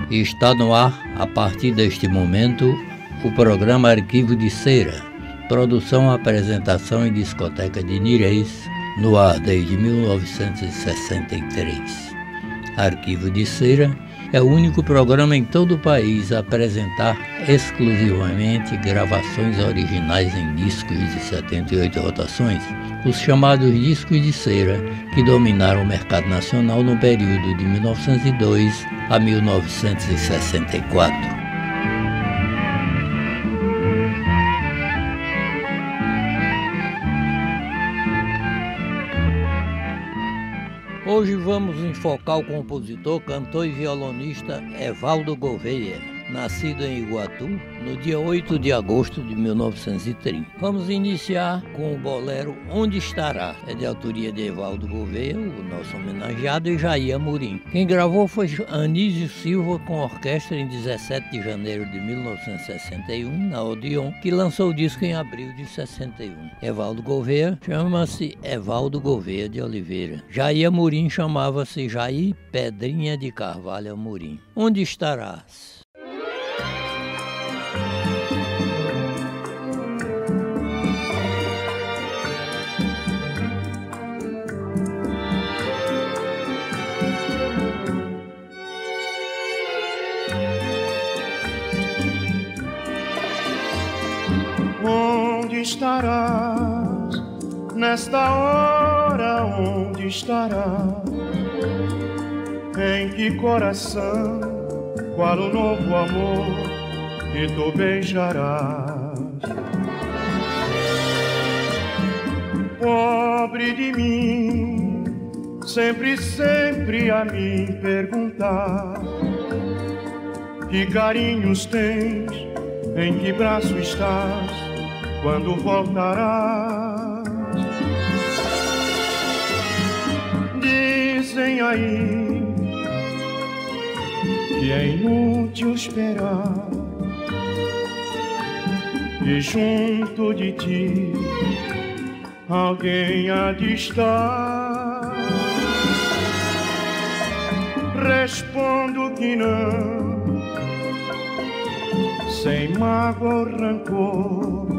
E está no ar, a partir deste momento, o programa Arquivo de Cera, produção, apresentação e discoteca de Nirês, no ar desde 1963. Arquivo de Cera é o único programa em todo o país a apresentar exclusivamente gravações originais em discos de 78 rotações, os chamados discos de cera, que dominaram o mercado nacional no período de 1902 a 1964. Hoje vamos enfocar o compositor, cantor e violonista Evaldo Gouveia, nascido em Iguatu no dia 8 de agosto de 1930. Vamos iniciar com o bolero Onde Estará, é de autoria de Evaldo Gouveia, o nosso homenageado, e Jair Amorim. Quem gravou foi Anísio Silva com orquestra em 17 de janeiro de 1961, na Odeon, que lançou o disco em abril de 61. Evaldo Gouveia chama-se Evaldo Gouveia de Oliveira. Jair Amorim chamava-se Jair Pedrinha de Carvalho Amorim. Onde estarás? Onde estarás nesta hora? Onde estarás? Em que coração? Qual o novo amor que tu beijarás? Pobre de mim, sempre, sempre a me perguntar: que carinhos tens? Em que braço estás? Quando voltarás? Dizem aí que é inútil esperar, e junto de ti alguém há de estar. Respondo que não, sem mágoa ou rancor,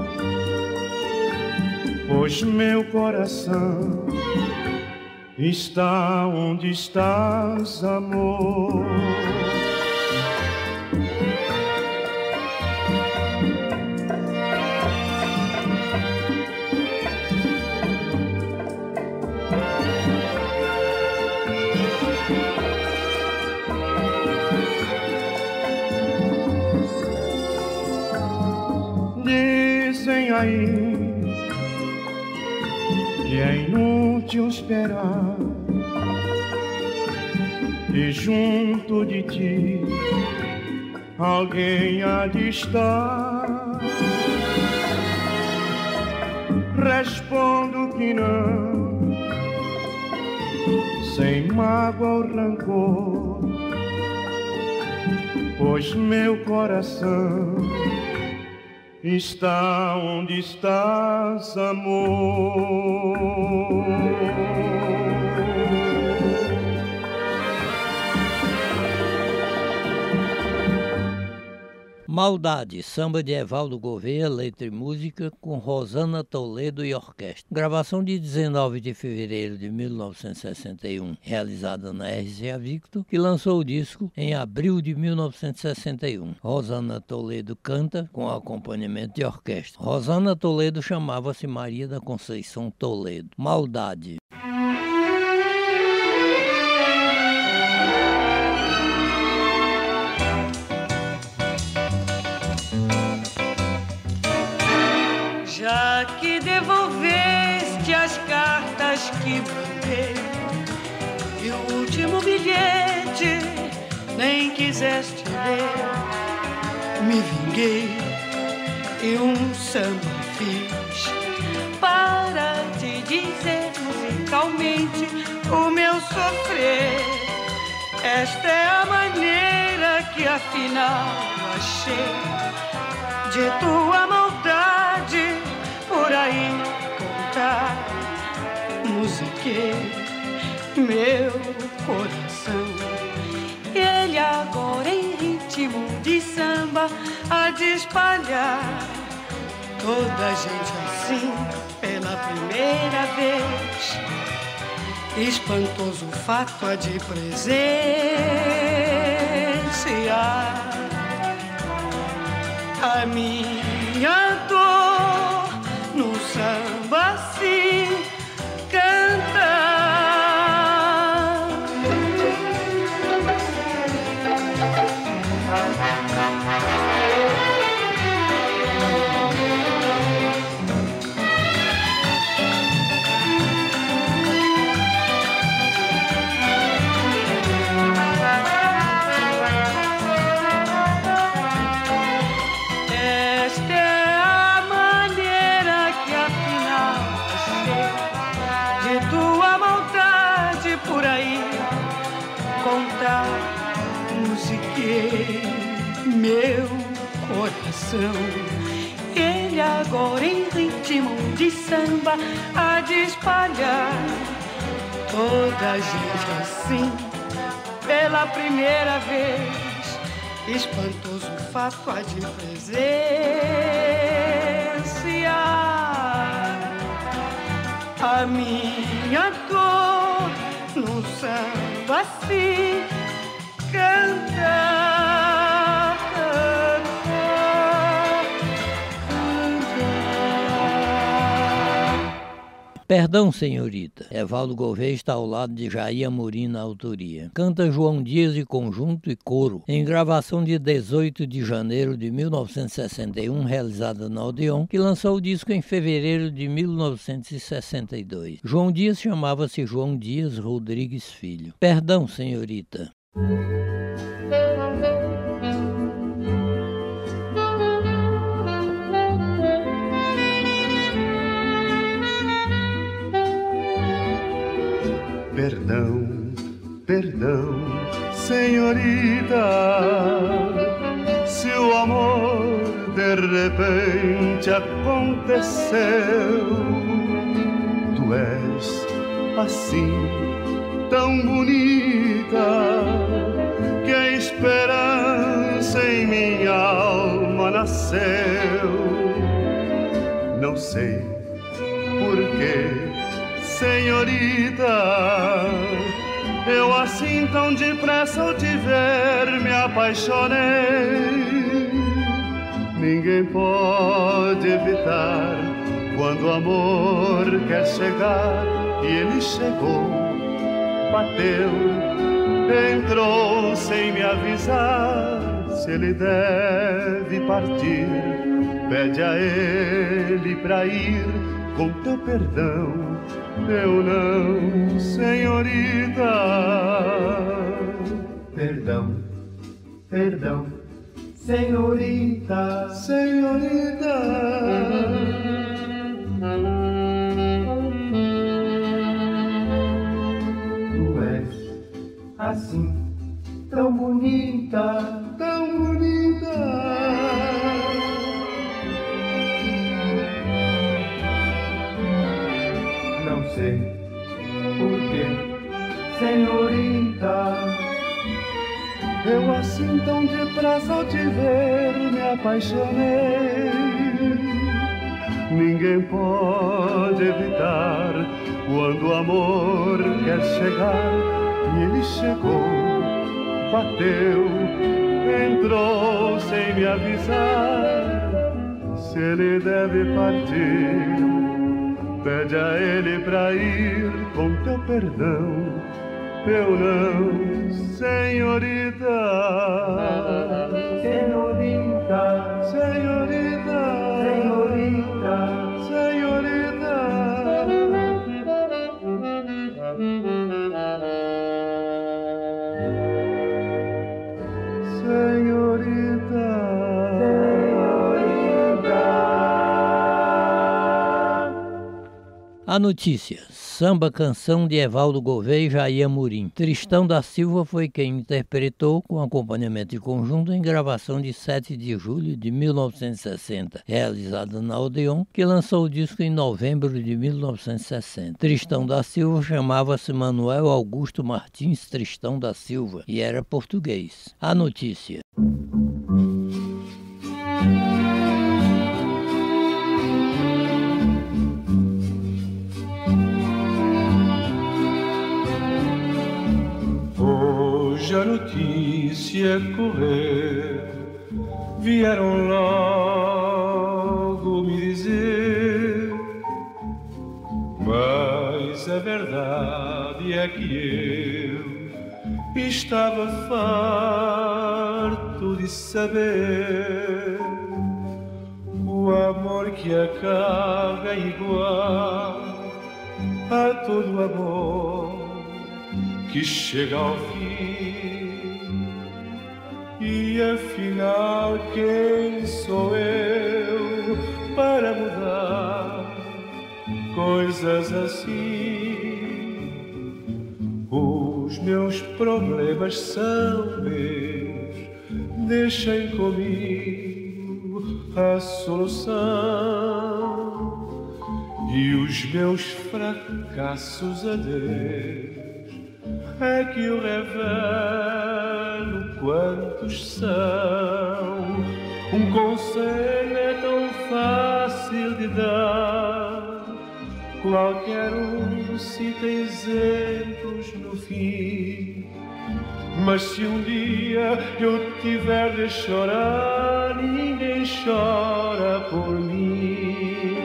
pois meu coração está onde estás, amor. Dizem aí que é inútil esperar, e junto de ti alguém há de estar. Respondo que não, sem mágoa ou rancor, pois meu coração está onde estás, amor. Maldade, samba de Evaldo Gouveia, letra e música, com Rosana Toledo e orquestra. Gravação de 19 de fevereiro de 1961, realizada na RCA Victor, que lançou o disco em abril de 1961. Rosana Toledo canta com acompanhamento de orquestra. Rosana Toledo chamava-se Maria da Conceição Toledo. Maldade. Já que devolveste as cartas que mandei e o último bilhete nem quiseste ler, me vinguei e um samba fiz para te dizer musicalmente o meu sofrer. Esta é a maneira que afinal achei de tua maldade por aí contar. Musiquei meu coração Ele agora em ritmo de samba há de espalhar toda a gente assim pela primeira vez. Espantoso fato há de presenciar a minha dor no samba assim cantar. Meu coração, ele agora em ritmo de samba há de espalhar toda a gente assim pela primeira vez. Espantoso fato há de presenciar a minha dor no samba assim cantar. Perdão, senhorita. Evaldo Gouveia está ao lado de Jair Amorim na autoria. Canta João Dias e conjunto e coro, em gravação de 18 de janeiro de 1961, realizada na Odeon, que lançou o disco em fevereiro de 1962. João Dias chamava-se João Dias Rodrigues Filho. Perdão, senhorita. Perdão, perdão, senhorita, se o amor de repente aconteceu. Tu és assim, tão bonita, que a esperança em minha alma nasceu. Não sei porquê, senhorita, eu assim tão depressa ao te ver me apaixonei. Ninguém pode evitar quando o amor quer chegar. E ele chegou, bateu, entrou sem me avisar. Se ele deve partir, pede a ele pra ir. Com teu perdão, eu não, senhorita. Perdão, perdão, senhorita, senhorita. Tu és assim, tão bonita, tão bonita. Não sei porquê, senhorita, eu assim tão depressa ao te ver me apaixonei. Ninguém pode evitar quando o amor quer chegar. E ele chegou, bateu, entrou sem me avisar. Se ele deve partir, pede a ele pra ir. Com teu perdão, eu não, senhorita. Senhorita, senhorita, senhorita, senhorita. Senhorita. A notícia: samba canção de Evaldo Gouveia e Jair Amorim. Tristão da Silva foi quem interpretou com acompanhamento de conjunto em gravação de 7 de julho de 1960, realizada na Odeon, que lançou o disco em novembro de 1960. Tristão da Silva chamava-se Manuel Augusto Martins Tristão da Silva e era português. A notícia: hoje a notícia correr, vieram logo me dizer, mas a verdade é que eu estava farto de saber. O amor que acaba é igual a todo amor que chega ao fim. E afinal quem sou eu para mudar coisas assim? Os meus problemas são meus, deixem comigo a solução. E os meus fracassos a Deus é que eu revelo quantos são. Um conselho é tão fácil de dar, qualquer um cita exemplos no fim. Mas se um dia eu tiver de chorar, ninguém chora por mim.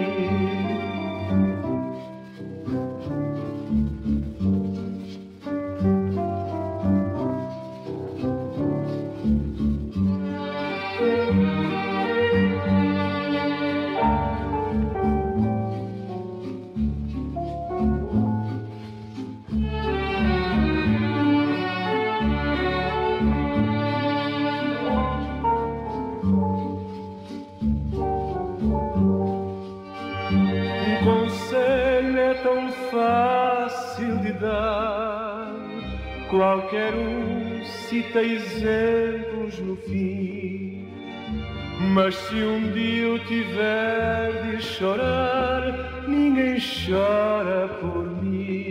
Conselho é tão fácil de dar, qualquer um cita exemplos no fim. Mas se um dia eu tiver de chorar, ninguém chora por mim.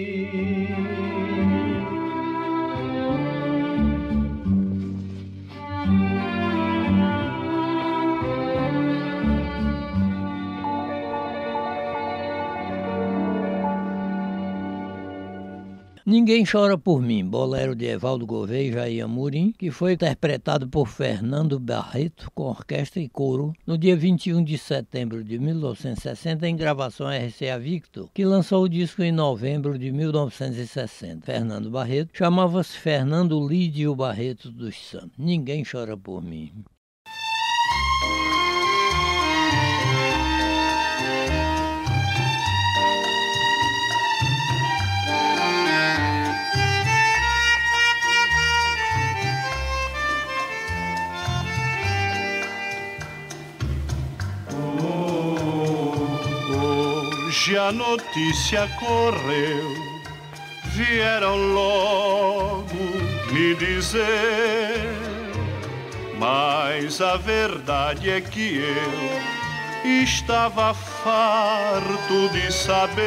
Ninguém Chora por Mim, bolero de Evaldo Gouveia e Jair Amorim, que foi interpretado por Fernando Barreto com orquestra e coro no dia 21 de setembro de 1960 em gravação RCA Victor, que lançou o disco em novembro de 1960. Fernando Barreto chamava-se Fernando Lídio Barreto dos Santos. Ninguém Chora por Mim. Hoje a notícia correu, vieram logo me dizer, mas a verdade é que eu estava farto de saber.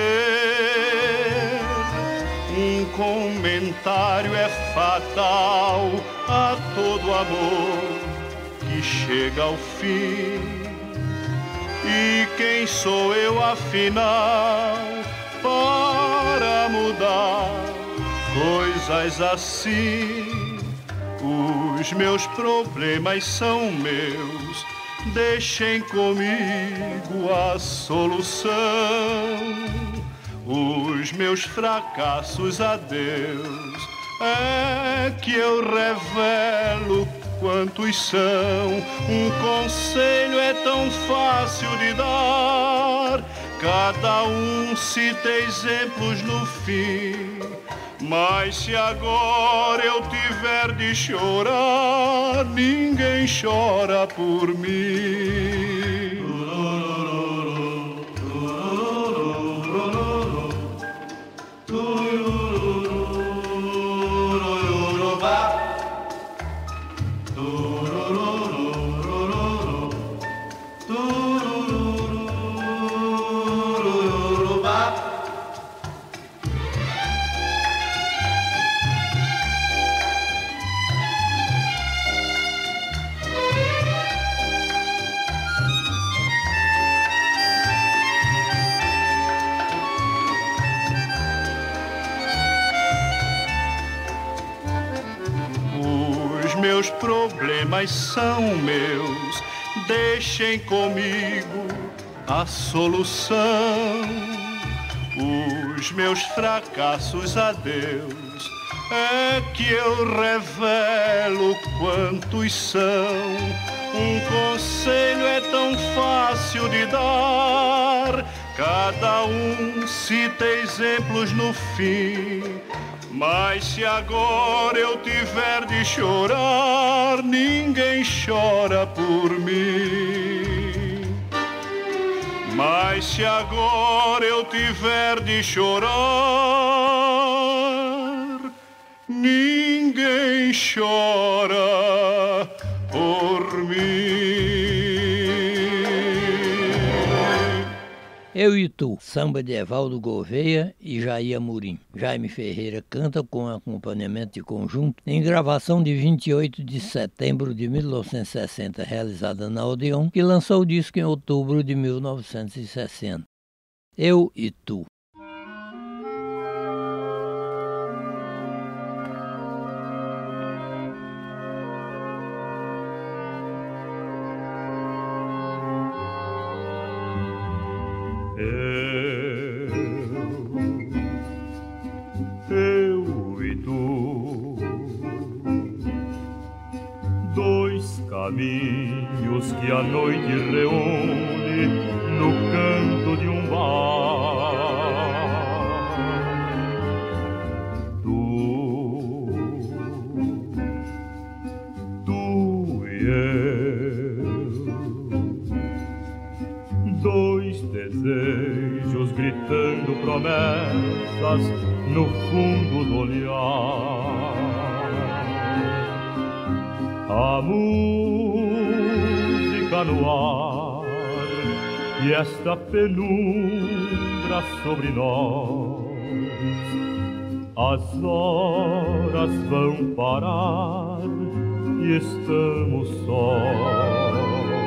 Um comentário é fatal a todo amor que chega ao fim. E quem sou eu afinal para mudar coisas assim? Os meus problemas são meus, deixem comigo a solução. Os meus fracassos a Deus é que eu revelo quantos são. Um conselho é tão fácil de dar, cada um cita exemplos no fim. Mas se agora eu tiver de chorar, ninguém chora por mim. meus problemas são meus, deixem comigo a solução. Os meus fracassos a Deus é que eu revelo quantos são. Um conselho é tão fácil de dar, cada um cita exemplos no fim. Mas se agora eu tiver de chorar, ninguém chora por mim. Mas se agora eu tiver de chorar, ninguém chora por mim. Eu e Tu, samba de Evaldo Gouveia e Jair Amorim. Jaime Ferreira canta com acompanhamento de conjunto em gravação de 28 de setembro de 1960, realizada na Odeon, que lançou o disco em outubro de 1960. Eu e Tu. Eu e tu, dois caminhos que a noite reúne no canto de um bar. Tu e eu, dois desejos gritando promessas no fundo do olhar. A música no ar e esta penumbra sobre nós. As horas vão parar e estamos sós.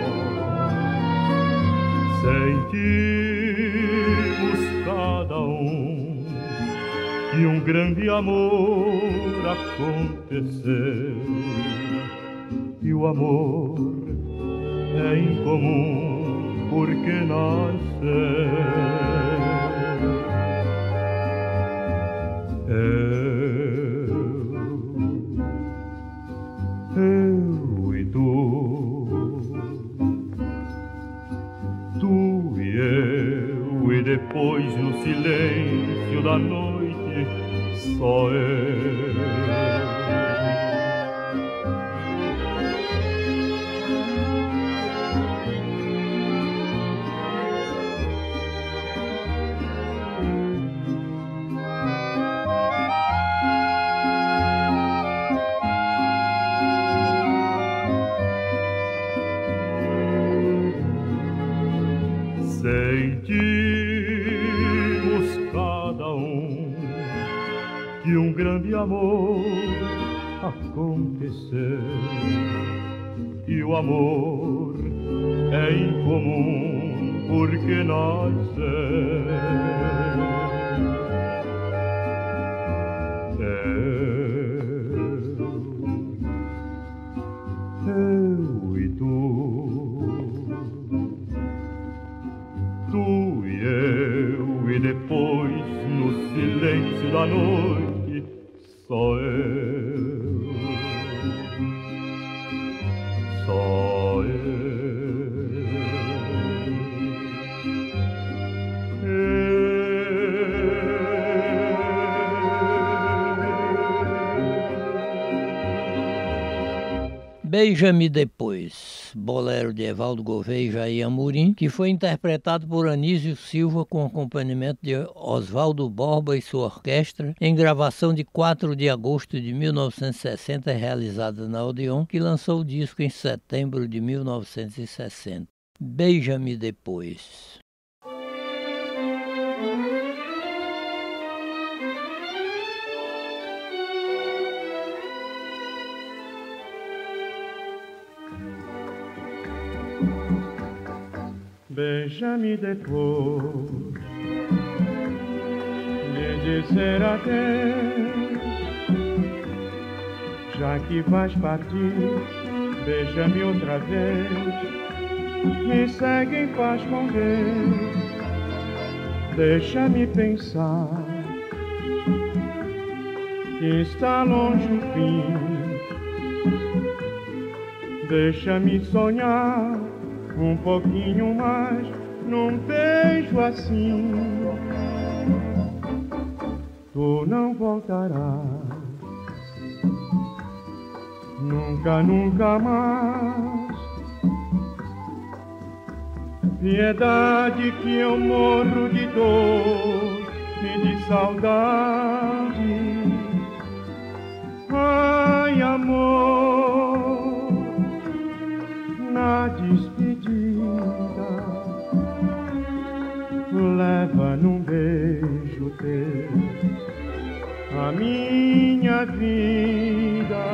Sentimos cada um que um grande amor aconteceu, e o amor é incomum porque nasceu. Eu e tu e eu, e depois no silêncio da noite só eu. Sentimos cada um que um grande amor aconteceu, e o amor é incomum porque nasceu. Eu e tu e eu, e depois no silêncio da noite só eu, só eu. Beija-me Depois, bolero de Evaldo Gouveia e Jair Amorim, que foi interpretado por Anísio Silva com acompanhamento de Oswaldo Borba e sua orquestra, em gravação de 4 de agosto de 1960, realizada na Odeon, que lançou o disco em setembro de 1960. Beija-me Depois. Beija-me depois de dizer adeus, Já que vais partir, beija-me outra vez, me segue em paz com Deus. Deixa-me pensar que está longe o fim. Deixa-me sonhar um pouquinho mais num beijo assim. Tu não voltarás nunca, nunca mais. Piedade que eu morro de dor e de saudade. Ai, amor, na despedida, leva num beijo teu a minha vida.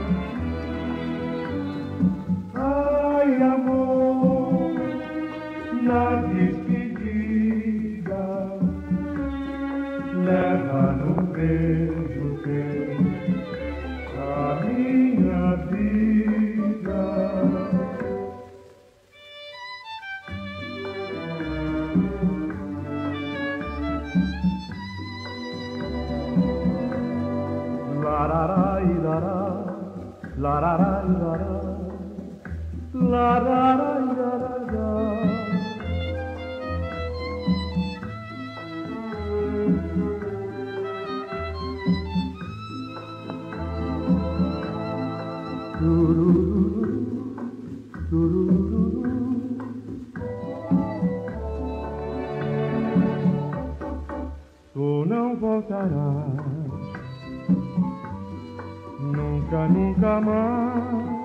Ai, amor, na despedida, leva num beijo teu a minha vida. La-ra-ra-i-ra-ra, la-ra-ra-i-ra-ra, la-ra-ra-i-ra-ra-ra. Tu não voltarás nunca, nunca mais.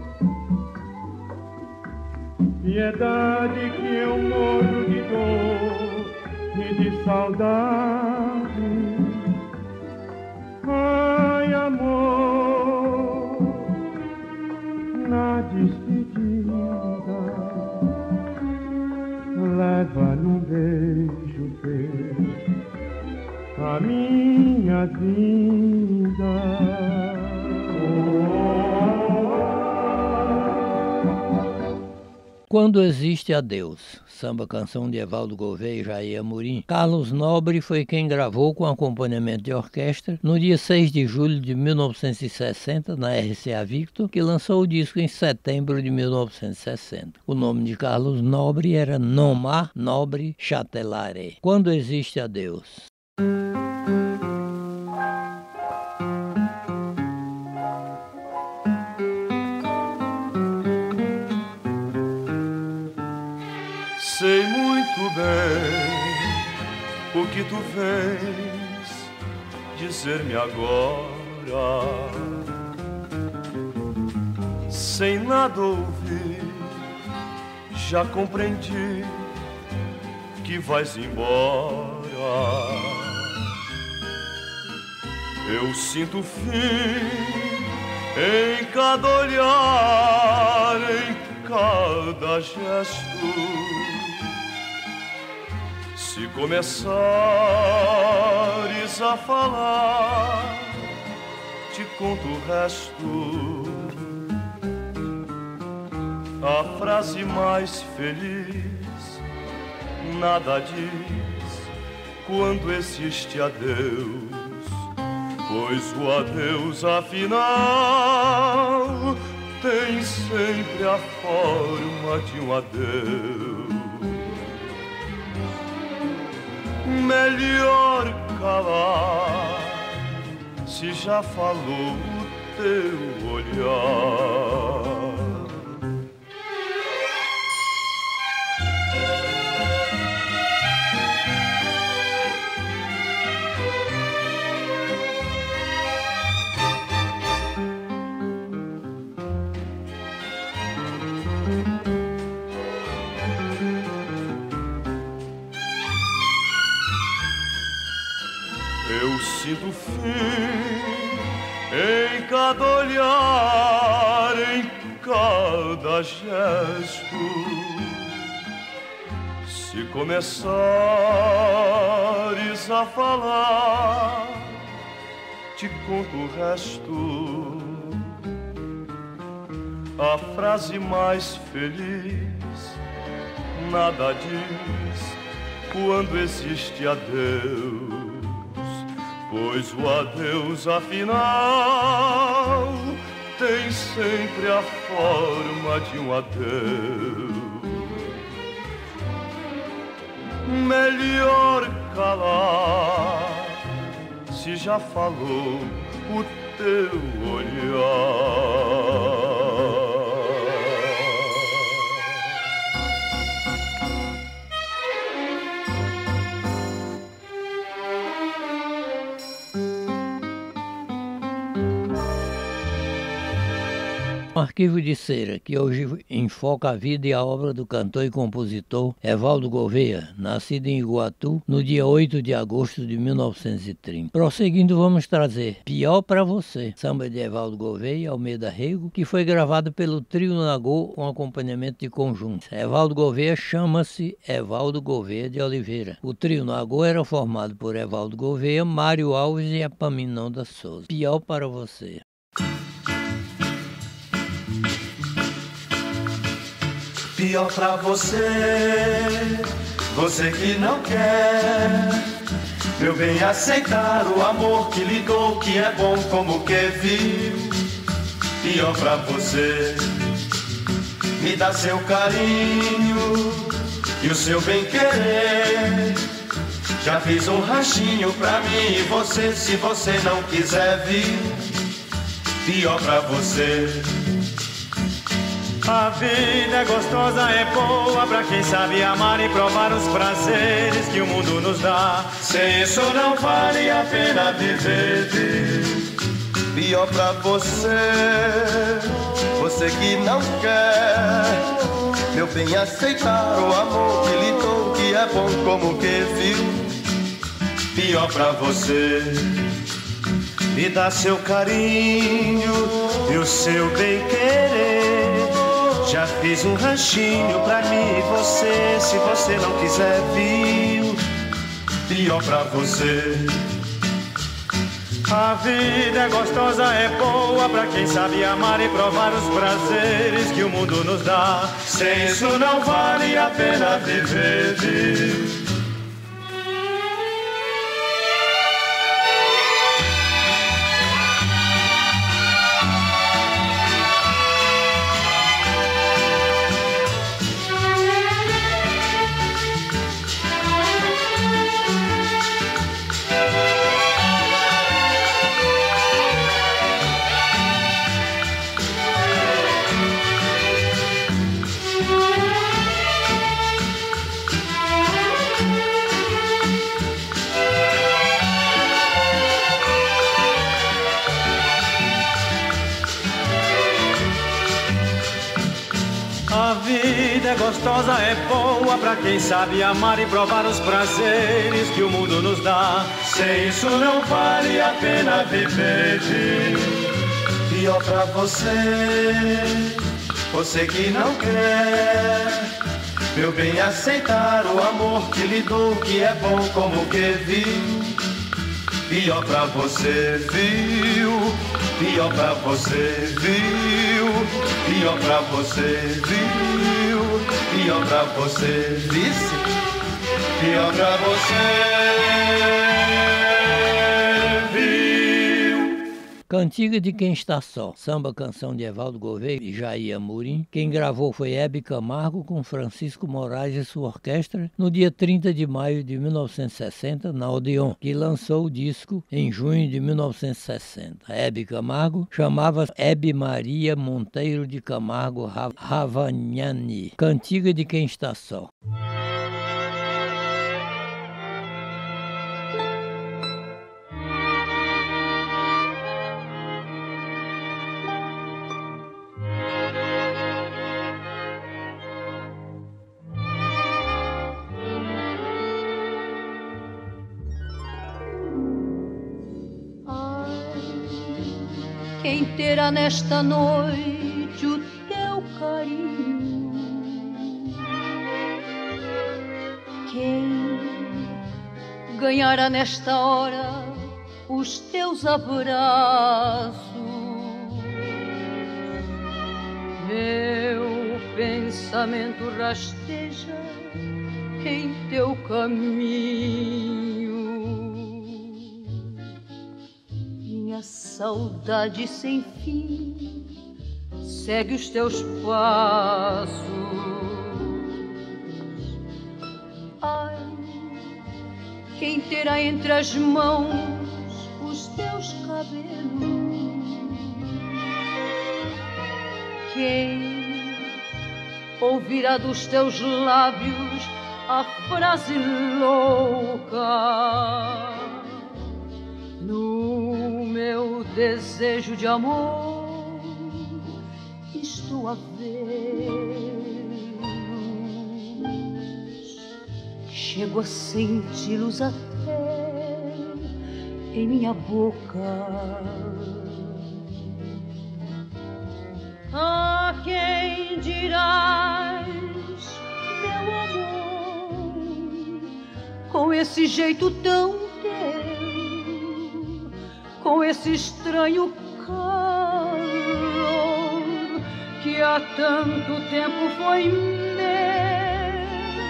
Piedade que eu morro de dor e de saudade. Ai, amor, na despedida, leva num beijo teu a minha vida. Quando existe a Deus, samba canção de Evaldo Gouveia e Jair Amorim, Carlos Nobre foi quem gravou com acompanhamento de orquestra no dia 6 de julho de 1960 na RCA Victor, que lançou o disco em setembro de 1960. O nome de Carlos Nobre era Nomar Nobre Chatelare. Quando existe a Deus. Sei muito bem o que tu vens dizer-me agora, sem nada ouvir, já compreendi que vais embora. Eu sinto o fim em cada olhar, em cada gesto. Se começares a falar, te conto o resto. A frase mais feliz nada diz quando existe adeus, pois o adeus afinal tem sempre a forma de um adeus. Melhor calar, se já falou o teu olhar. Eu sinto fim em cada olhar, em cada gesto. Se começares a falar, te conto o resto. a frase mais feliz. Nada diz quando existe adeus, pois o adeus afinal tem sempre a forma de um adeus. Melhor calar, se já falou o teu olhar. Arquivo de Cera, que hoje enfoca a vida e a obra do cantor e compositor Evaldo Gouveia, nascido em Iguatu no dia 8 de agosto de 1930. Prosseguindo, vamos trazer Pior Pra Você, samba de Evaldo Gouveia e Almeida Rego, que foi gravado pelo Trio Nagô com acompanhamento de conjunto. Evaldo Gouveia chama-se Evaldo Gouveia de Oliveira. O Trio Nagô era formado por Evaldo Gouveia, Mário Alves e Epaminondas Souza. Pior Para Você. Pior pra você, você que não quer, meu bem, aceitar o amor que lhe dou, que é bom como que viu. Pior pra você, me dá seu carinho e o seu bem querer. Já fiz um ranchinho pra mim e você, se você não quiser vir. Pior pra você. A vida é gostosa, é boa pra quem sabe amar e provar os prazeres que o mundo nos dá. Sem isso não vale a pena viver. Pior pra você, você que não quer, meu bem, aceitar o amor que lhe dou, que é bom como que viu. Pior pra você, me dá seu carinho e o seu bem querer. Já fiz um ranchinho pra mim e você, se você não quiser vir. Pior pra você. A vida é gostosa, é boa pra quem sabe amar e provar os prazeres que o mundo nos dá. Sem isso não vale a pena viver. A vida é gostosa, é boa pra quem sabe amar e provar os prazeres que o mundo nos dá. Sem isso não vale a pena viver. Pior pra você, você que não quer, meu bem, aceitar o amor que lhe dou, que é bom como que viu. Pior pra você, viu? Pior pra você, viu? Pior pra você, viu? Pior pra você, vice? Pior pra você, viu? Cantiga de Quem Está Só, samba canção de Evaldo Gouveia e Jair Amorim. Quem gravou foi Hebe Camargo com Francisco Moraes e sua orquestra no dia 30 de maio de 1960 na Odeon, que lançou o disco em junho de 1960. Hebe Camargo chamava Hebe Maria Monteiro de Camargo Ravagnani. Cantiga de Quem Está Só. Quem terá nesta noite o teu carinho? Quem ganhará nesta hora os teus abraços? pensamento rasteja em teu caminho. Minha saudade sem fim segue os teus passos. Ai, quem terá entre as mãos os teus cabelos? Quem ouvirá dos teus lábios a frase louca? No meu desejo de amor estou a ver-los. Chego a senti-los até em minha boca. A quem dirás, meu amor, com esse jeito tão teu, com esse estranho calor que há tanto tempo foi meu?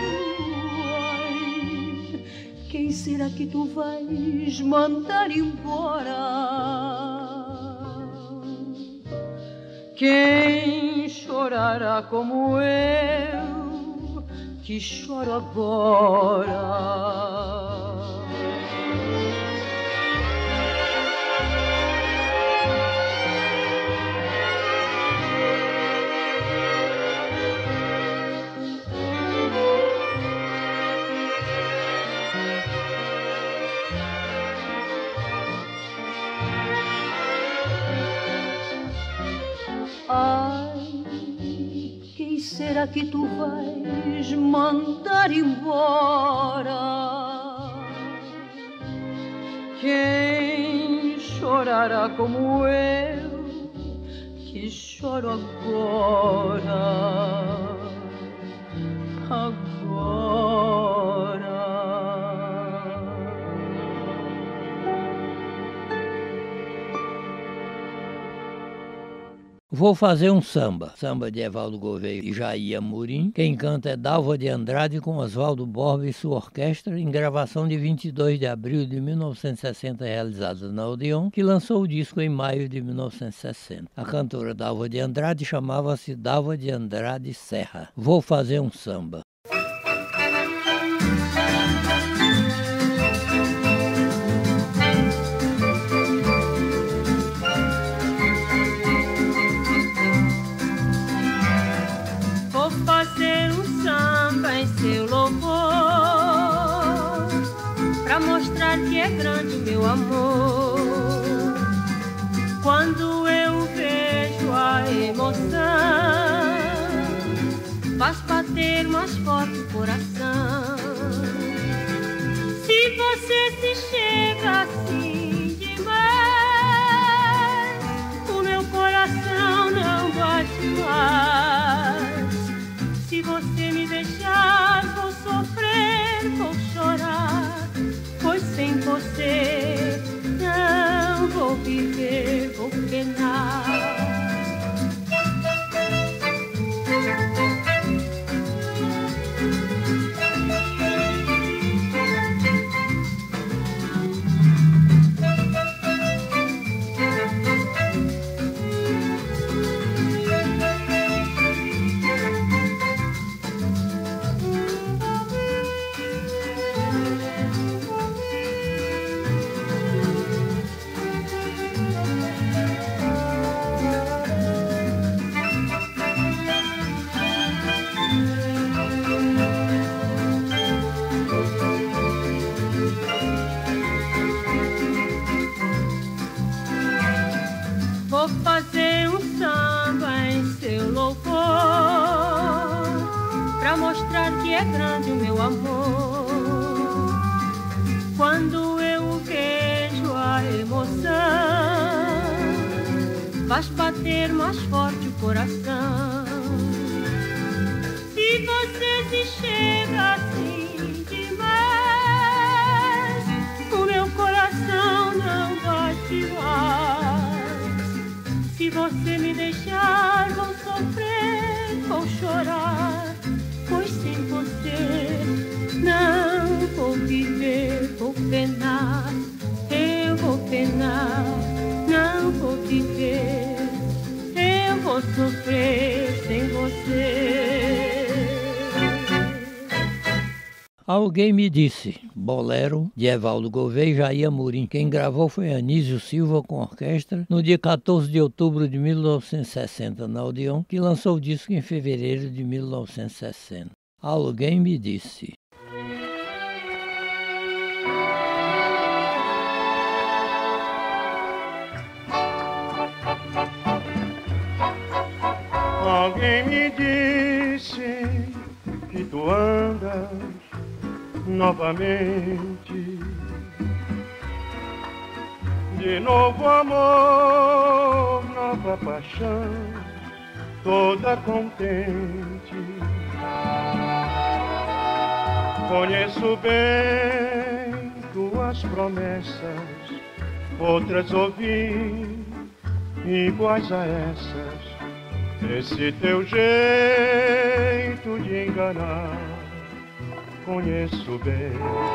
Ai, quem será que tu vais mandar embora? Quem chorará como eu, que choro agora? Ai, quem será que tu vais mandar embora? Quem chorará como eu, que choro agora? Agora. Vou fazer um samba de Evaldo Gouveia e Jair Amorim. Quem canta é Dalva de Andrade com Oswaldo Borba e sua orquestra, em gravação de 22 de abril de 1960, realizada na Odeon, que lançou o disco em maio de 1960. A cantora Dalva de Andrade chamava-se Dalva de Andrade Serra. Vou fazer um samba. Seu louvor, pra mostrar que é grande o meu amor. Quando eu vejo a emoção, faz bater mais forte o coração. Se você se chega assim demais, o meu coração não bate mais. Se você me deixar, vou sofrer, vou chorar, pois sem você não vou viver, vou penar. Vou fazer um samba em seu louvor, pra mostrar que é grande o meu amor. Quando eu vejo a emoção, faz bater mais forte o coração. Se você se chega assim demais, o meu coração não bate mais. Se você me deixar, vou sofrer, vou chorar, pois sem você não vou viver, vou penar, eu vou penar, não vou viver, eu vou sofrer sem você. Alguém me disse, Bolero, de Evaldo Gouveia e Jair Amorim. Quem gravou foi Anísio Silva com orquestra no dia 14 de outubro de 1960 na Odeon, que lançou o disco em fevereiro de 1960. Alguém me disse. Alguém me disse que tu andas novamente, de novo amor, nova paixão, toda contente. Conheço bem tuas promessas, outras ouvi iguais a essas. Esse teu jeito de enganar conheço bem.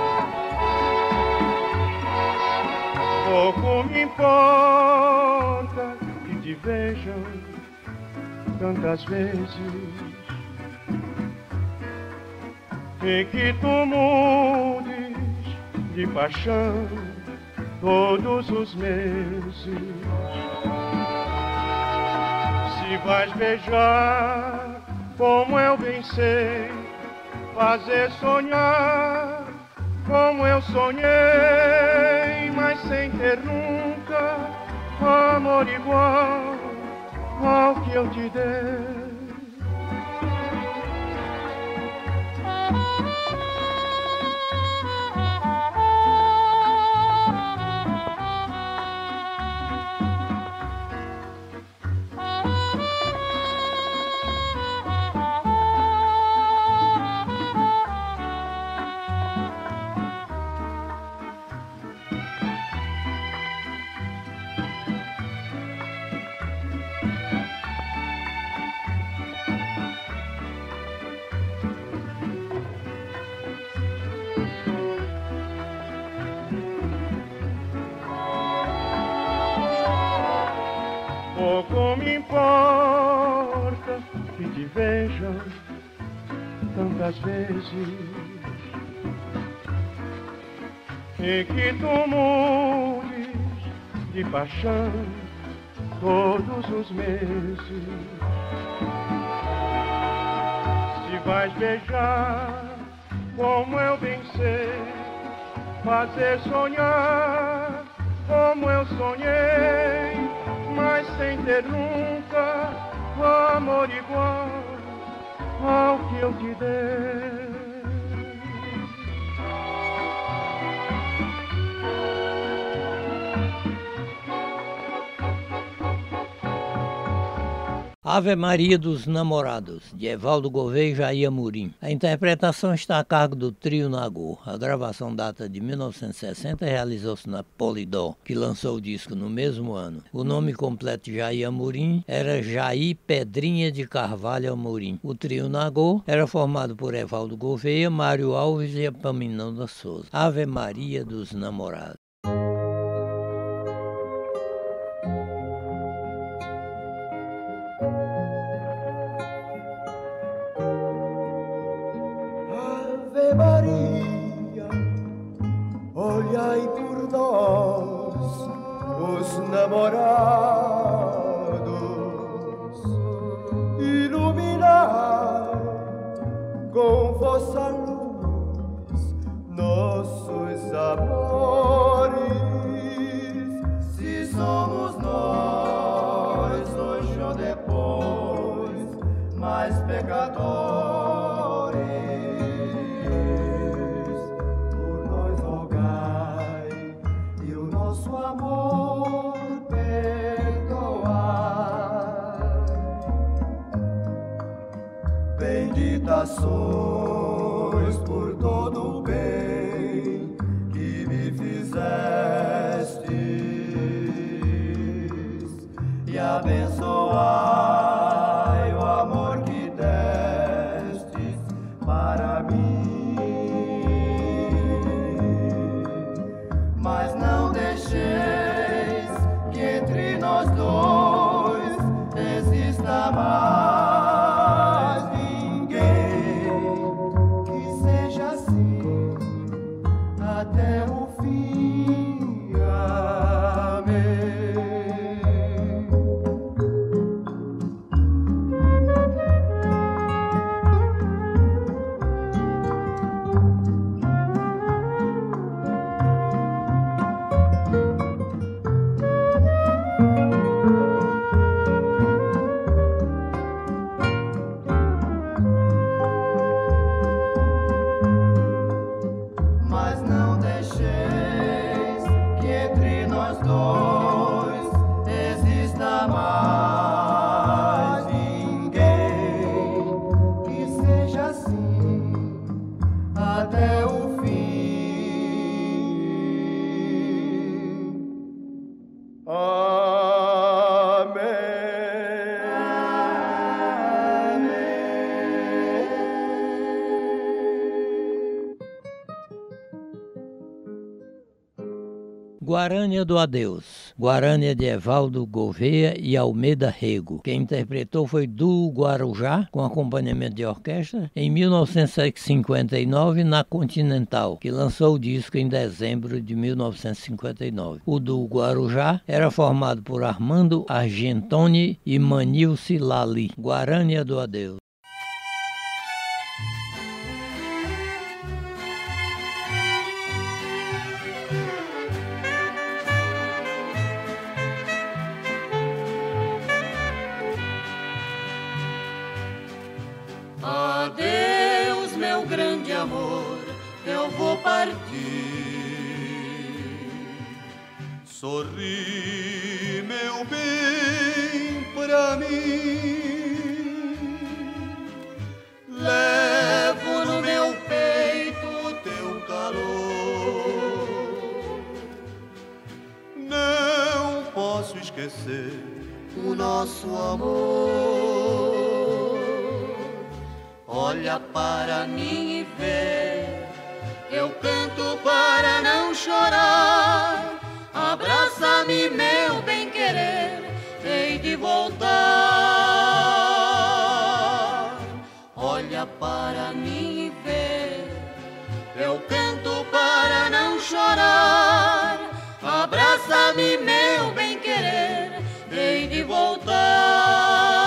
Pouco me importa que te vejam tantas vezes e que tu mudes de paixão todos os meses. Se vais beijar como eu bem sei, fazer sonhar como eu sonhei, mas sem ter nunca amor igual ao que eu te dei. Pouco me importa que te vejam tantas vezes e que tu mudes de paixão todos os meses. Se vais beijar como eu bem sei, fazer sonhar como eu sonhei, mas sem ter nunca amor igual ao que eu te dei. Ave Maria dos Namorados, de Evaldo Gouveia e Jair Amorim. A interpretação está a cargo do Trio Nagô. A gravação data de 1960 e realizou-se na Polydor, que lançou o disco no mesmo ano. O nome completo de Jair Amorim era Jair Pedrinha de Carvalho Amorim. O Trio Nagô era formado por Evaldo Gouveia, Mário Alves e Epaminonda Souza. Ave Maria dos Namorados. Maria, olhai por nós, os namorados, iluminar com vossa luz nossos amores. Se somos nós, hoje ou depois, mais pecadores, sois por todo o bem que me fizestes, e a abençoai o amor que destes para mim, mas não deixeis que entre nós dois exista mais ninguém, que seja assim até o fim. Amém. Mas não deixeis que entre nós dois exista mais ninguém, que seja assim até o fim. Amém. Guarânia do Adeus, Guarânia de Evaldo Gouveia e Almeida Rego. Quem interpretou foi Du Guarujá, com acompanhamento de orquestra, em 1959 na Continental, que lançou o disco em dezembro de 1959. O Du Guarujá era formado por Armando Argentoni e Manilce Lali. Guarânia do Adeus. Adeus, meu grande amor, eu vou partir. Sorri, meu bem, pra mim. Levo no meu peito o teu calor. Não posso esquecer O nosso amor. Olha para mim e vê, eu canto para não chorar. Abraça-me, meu bem-querer, hei de voltar. Olha para mim e vê, eu canto para não chorar. Abraça-me, meu bem-querer, hei de voltar.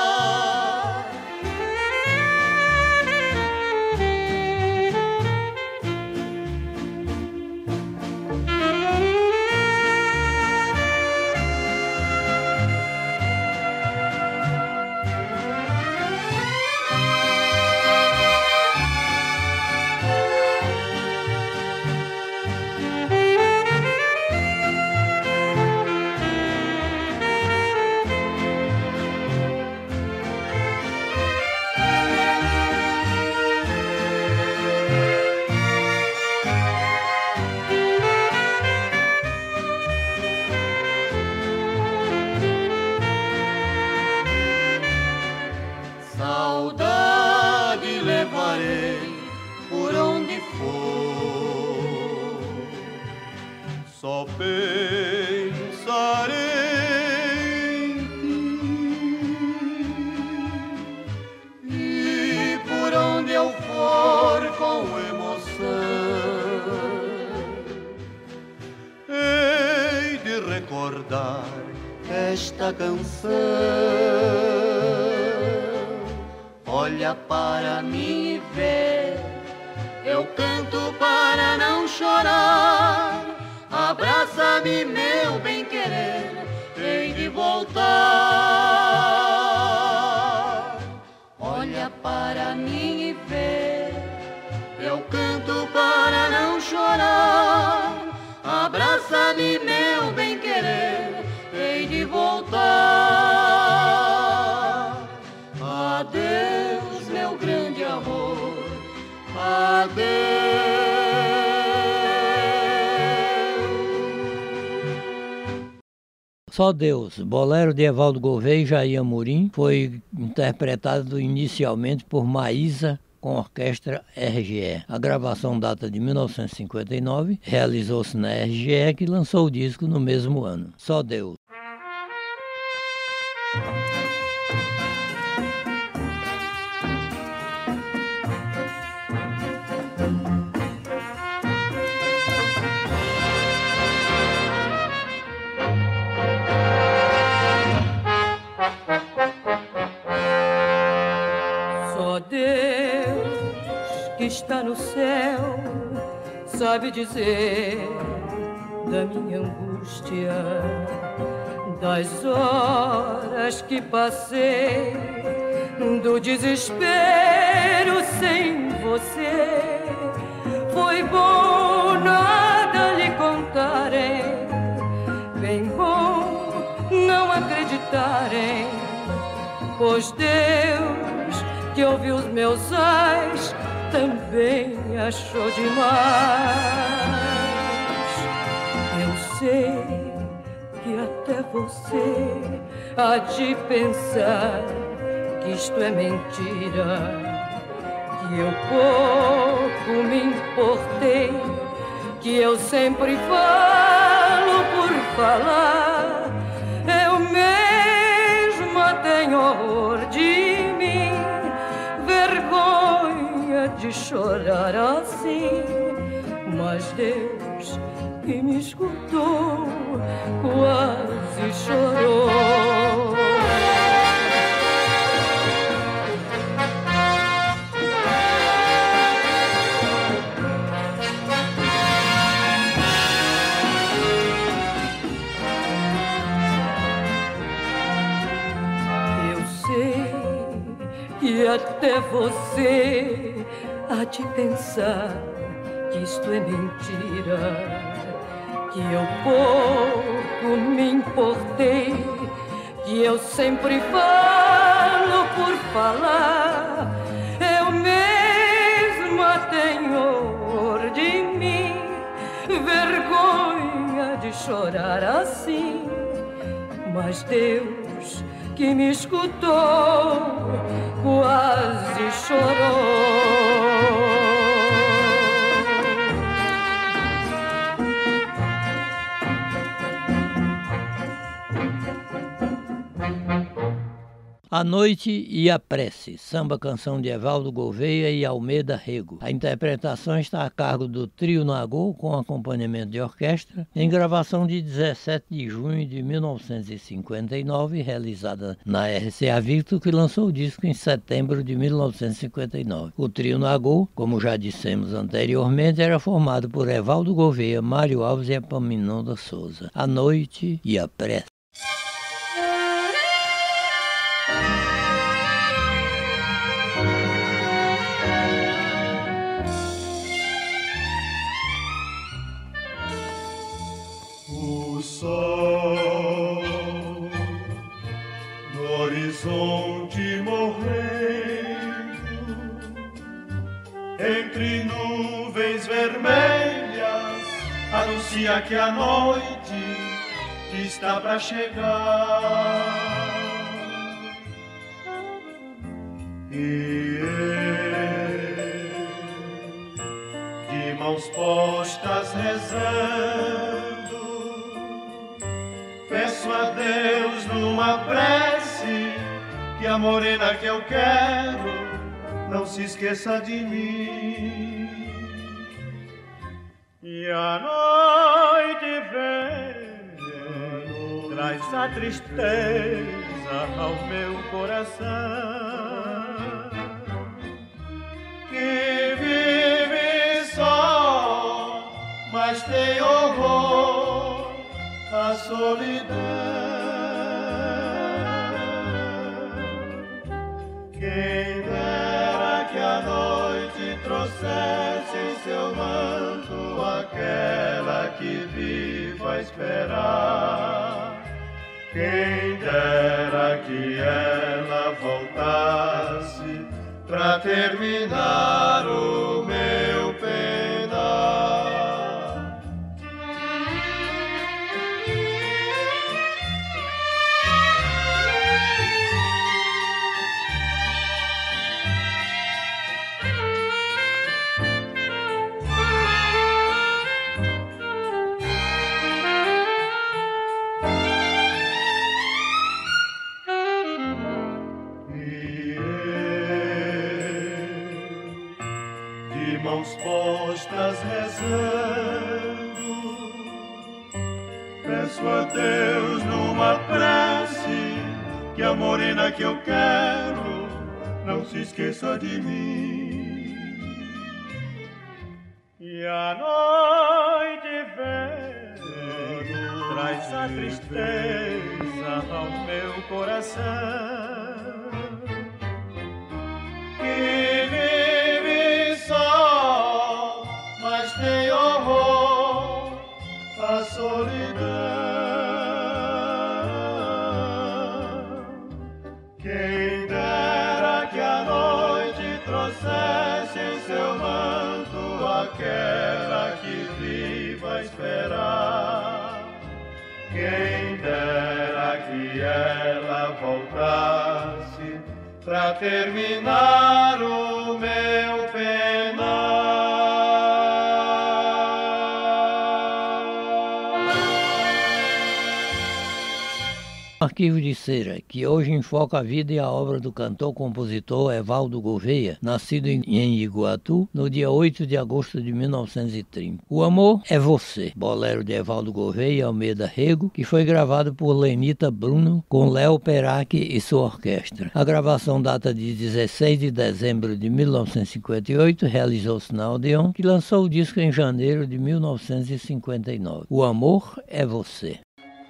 Saudade levarei por onde for, só pensarei em ti. e por onde eu for com emoção, Hei de recordar esta canção. Olha para mim e vê, eu canto para não chorar. Abraça-me, meu bem-querer, hei de voltar. Olha para mim e vê, eu canto para não chorar. Abraça-me, meu bem-querer, hei de voltar. Adeus, meu grande amor, adeus. Só Deus, bolero de Evaldo Gouveia e Jair Amorim, foi interpretado inicialmente por Maísa com a orquestra RGE. A gravação data de 1959, realizou-se na RGE, que lançou o disco no mesmo ano. Só Deus. Que está no céu, sabe dizer da minha angústia, das horas que passei, do desespero sem você. Foi bom nada lhe contarem, bem bom não acreditarem, pois Deus que ouviu os meus ais também achou demais. Eu sei que até você há de pensar que isto é mentira, que eu pouco me importei, que eu sempre falo por falar. Eu mesma tenho horror de mim, vergonha de chorar assim, mas Deus que me escutou quase chorou. Eu sei que até você há de pensar que isto é mentira, que eu pouco me importei, que eu sempre falo por falar. Eu mesma tenho horror de mim, vergonha de chorar assim, mas Deus que me escutou quase chorou. A Noite e a Prece, samba-canção de Evaldo Gouveia e Almeida Rego. A interpretação está a cargo do Trio Nagô, com acompanhamento de orquestra, em gravação de 17 de junho de 1959, realizada na RCA Victor, que lançou o disco em setembro de 1959. O Trio Nagô, como já dissemos anteriormente, era formado por Evaldo Gouveia, Mário Alves e Epaminondas Souza. A Noite e a Prece. O sol no horizonte morrendo, entre nuvens vermelhas, anuncia que a noite está para chegar. E eu, de mãos postas rezando, peço a Deus numa prece que a morena que eu quero não se esqueça de mim. E a noite vem, traz a tristeza ao meu coração, que vive só, mas tem horror a solidão. Quem dera que a noite trouxesse em seu manto aquela que vivo a esperar. Quem dera que ela voltasse pra terminar o meu penar. mãos postas rezando. Peço a Deus numa prece que a morena que eu quero não se esqueça de mim. E a noite vem, traz a tristeza ao meu coração, que vive só, mas tem horror à solidão. Quem dera que a noite trouxesse em seu manto aquela que viva a esperar. Quem dera que ela voltasse pra terminar o meu penar. Arquivo de Cera, que hoje enfoca a vida e a obra do cantor-compositor Evaldo Gouveia, nascido em Iguatu no dia 8 de agosto de 1930. O Amor é Você, bolero de Evaldo Gouveia e Almeida Rego, que foi gravado por Lenita Bruno com Léo Perac e sua orquestra. A gravação data de 16 de dezembro de 1958, realizou-se na Odeon, que lançou o disco em janeiro de 1959. O Amor é Você.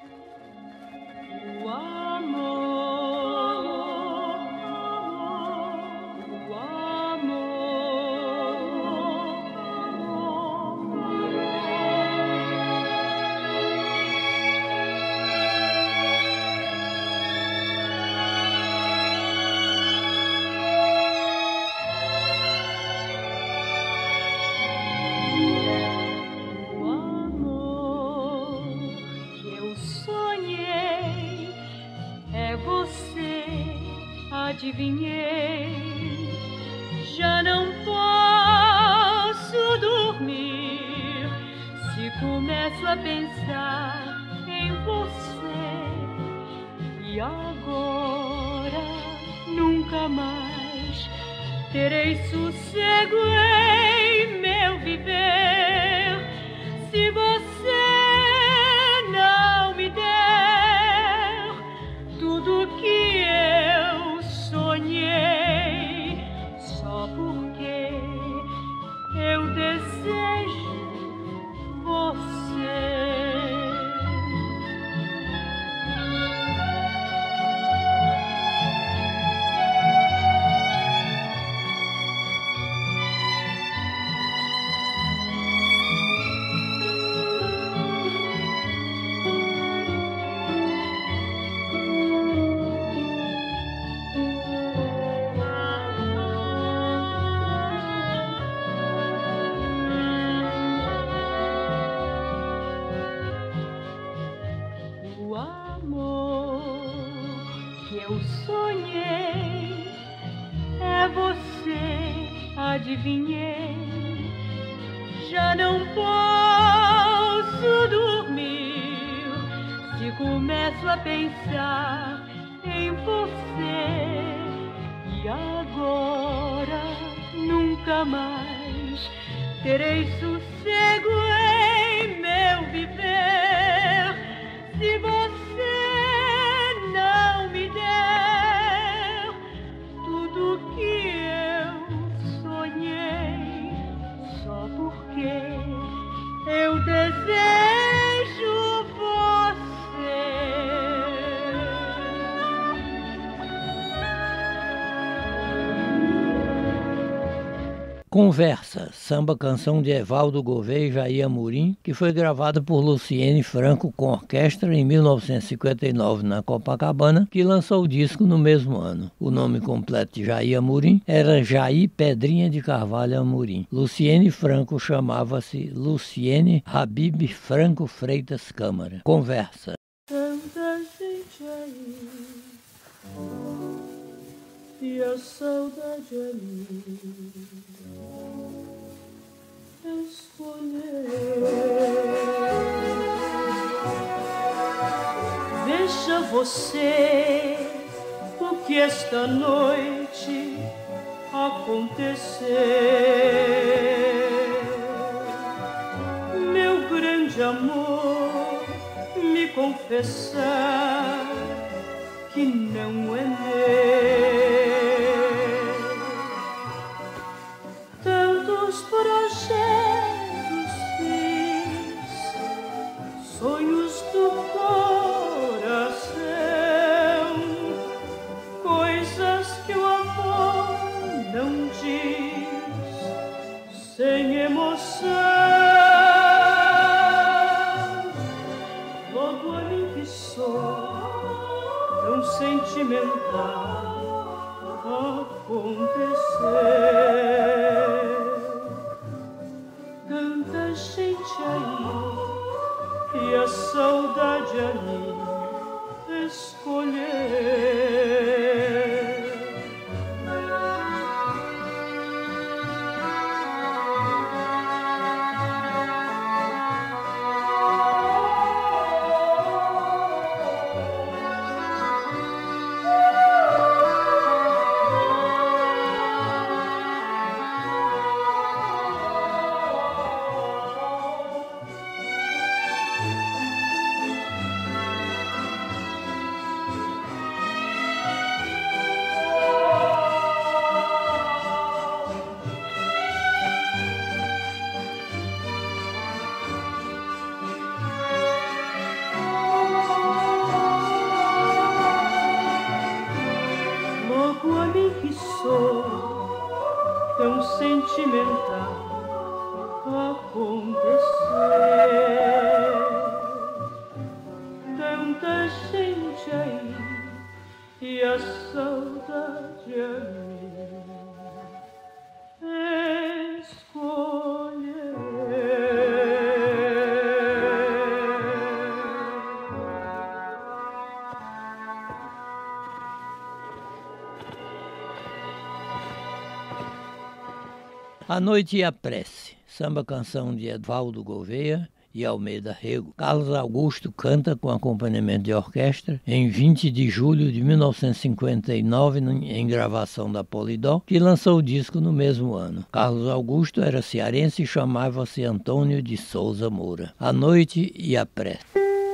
Adivinhei, já não posso dormir se começo a pensar em você. E agora nunca mais terei sossego em meu viver se você não me der tudo que eu sonhei, só porque eu desejo você. Adivinhei, já não posso dormir se começo a pensar em você. E agora nunca mais terei sossego em meu viver se você não me der tudo que só porque eu desejo você. Conversa, samba-canção de Evaldo Gouveia e Jair Amorim, que foi gravada por Luciene Franco com orquestra em 1959 na Copacabana, que lançou o disco no mesmo ano. O nome completo de Jair Amorim era Jair Pedrinha de Carvalho Amorim. Luciene Franco chamava-se Luciene Habib Franco Freitas Câmara. Conversa. Tanta gente aí e a saudade ali escolher. Veja você o que esta noite acontecer. Meu grande amor, me confessar que não é meu. Tantos projetos fiz, sonhos do coração, coisas que o amor não diz sem emoção. Logo a mim que sou tão sentimental acontecer. Tanta gente aí e a saudade a mim escolher. Tão sentimental acontecer. Tanta gente aí e a saudade a mim escolher. A Noite e a Prece, samba-canção de Evaldo Gouveia e Almeida Rego. Carlos Augusto canta com acompanhamento de orquestra em 20 de julho de 1959 em gravação da Polydor, que lançou o disco no mesmo ano. Carlos Augusto era cearense e chamava-se Antônio de Souza Moura. A Noite e a Prece.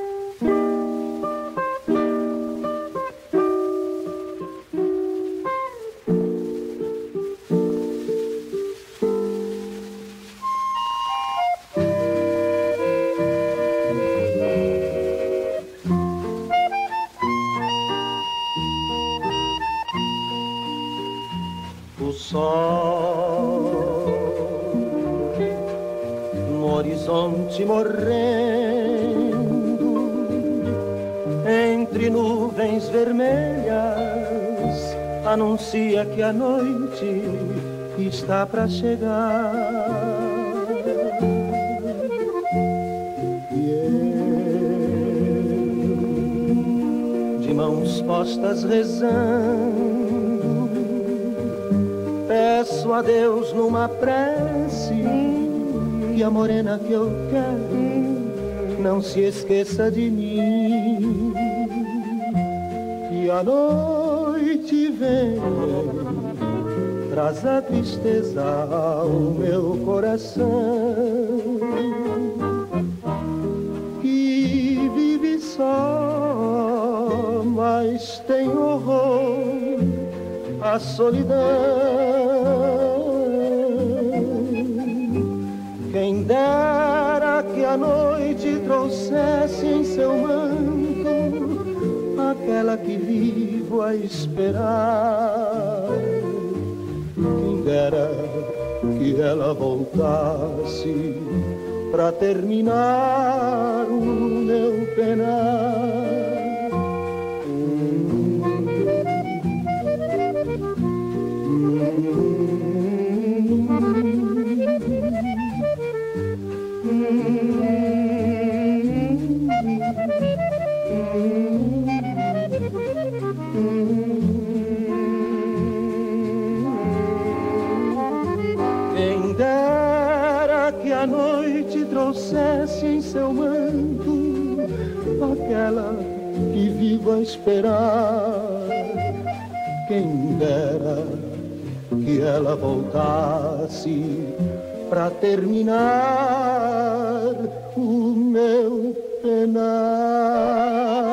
No horizonte morrendo, entre nuvens vermelhas, anuncia que a noite está para chegar. E eu, de mãos postas rezando, peço a Deus numa prece que a morena que eu quero não se esqueça de mim. E a noite vem, traz a tristeza ao meu coração, que vive só, mas tem horror à solidão. Quem dera que a noite trouxesse em seu manto aquela que vivo a esperar. Quem dera que ela voltasse pra terminar o meu penar. Quem dera que a noite trouxesse em seu manto aquela que vivo a esperar. Quem dera que ela voltasse pra terminar o meu penar.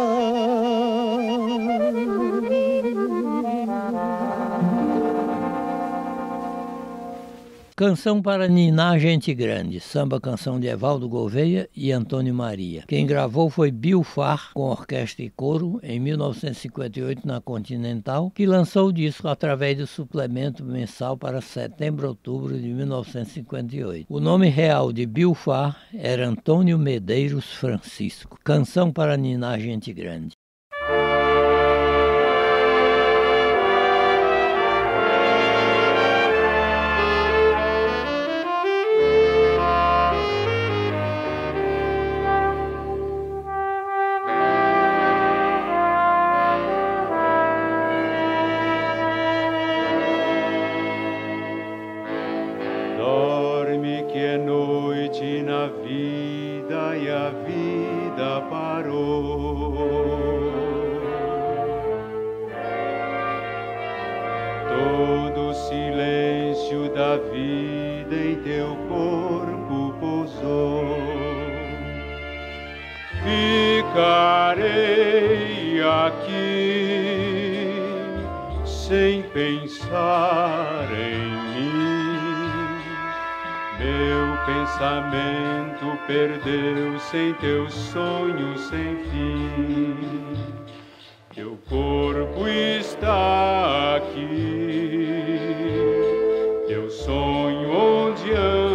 Canção para ninar gente grande, samba canção de Evaldo Gouveia e Antônio Maria. Quem gravou foi Bill Farr com orquestra e coro em 1958 na Continental, que lançou o disco através do suplemento mensal para setembro-outubro de 1958. O nome real de Bill Farr era Antônio Medeiros Francisco. Canção para ninar gente grande. Na vida e a vida parou. Todo o silêncio da vida em teu corpo pousou. Ficarei aqui sem pensar em mim. Meu pensamento perdeu-se em teu sonho sem fim. Teu corpo está aqui, teu sonho onde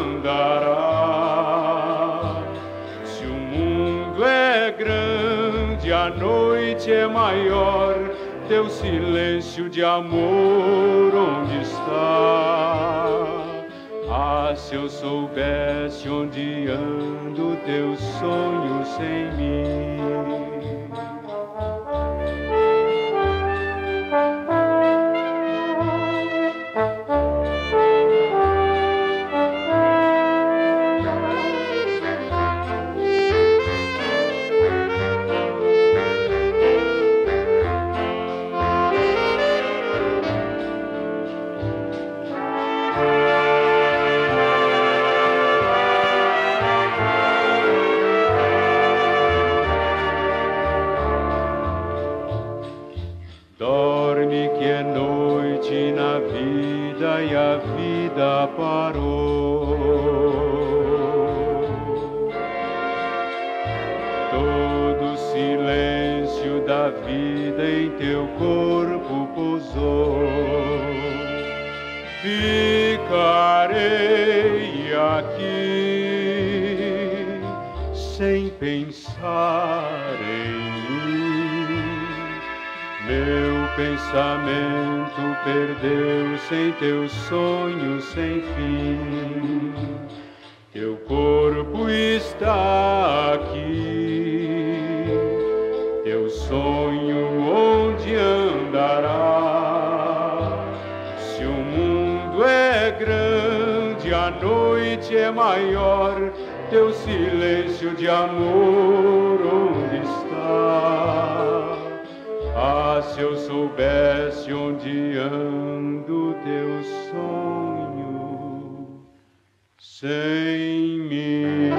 andará? Se o mundo é grande, a noite é maior, teu silêncio de amor onde está? Ah, se eu soubesse onde ando, teu sonho sem mim. Dorme que é noite na vida e a vida parou. Todo o silêncio da vida em teu corpo pousou. Ficarei aqui sem pensar em mim. Meu pensamento perdeu-se em teu sonho sem fim. Teu corpo está aqui, teu sonho onde andará? Se o mundo é grande, a noite é maior, teu silêncio de amor onde está? Ah, se eu soubesse onde ando, teu sonho sem mim.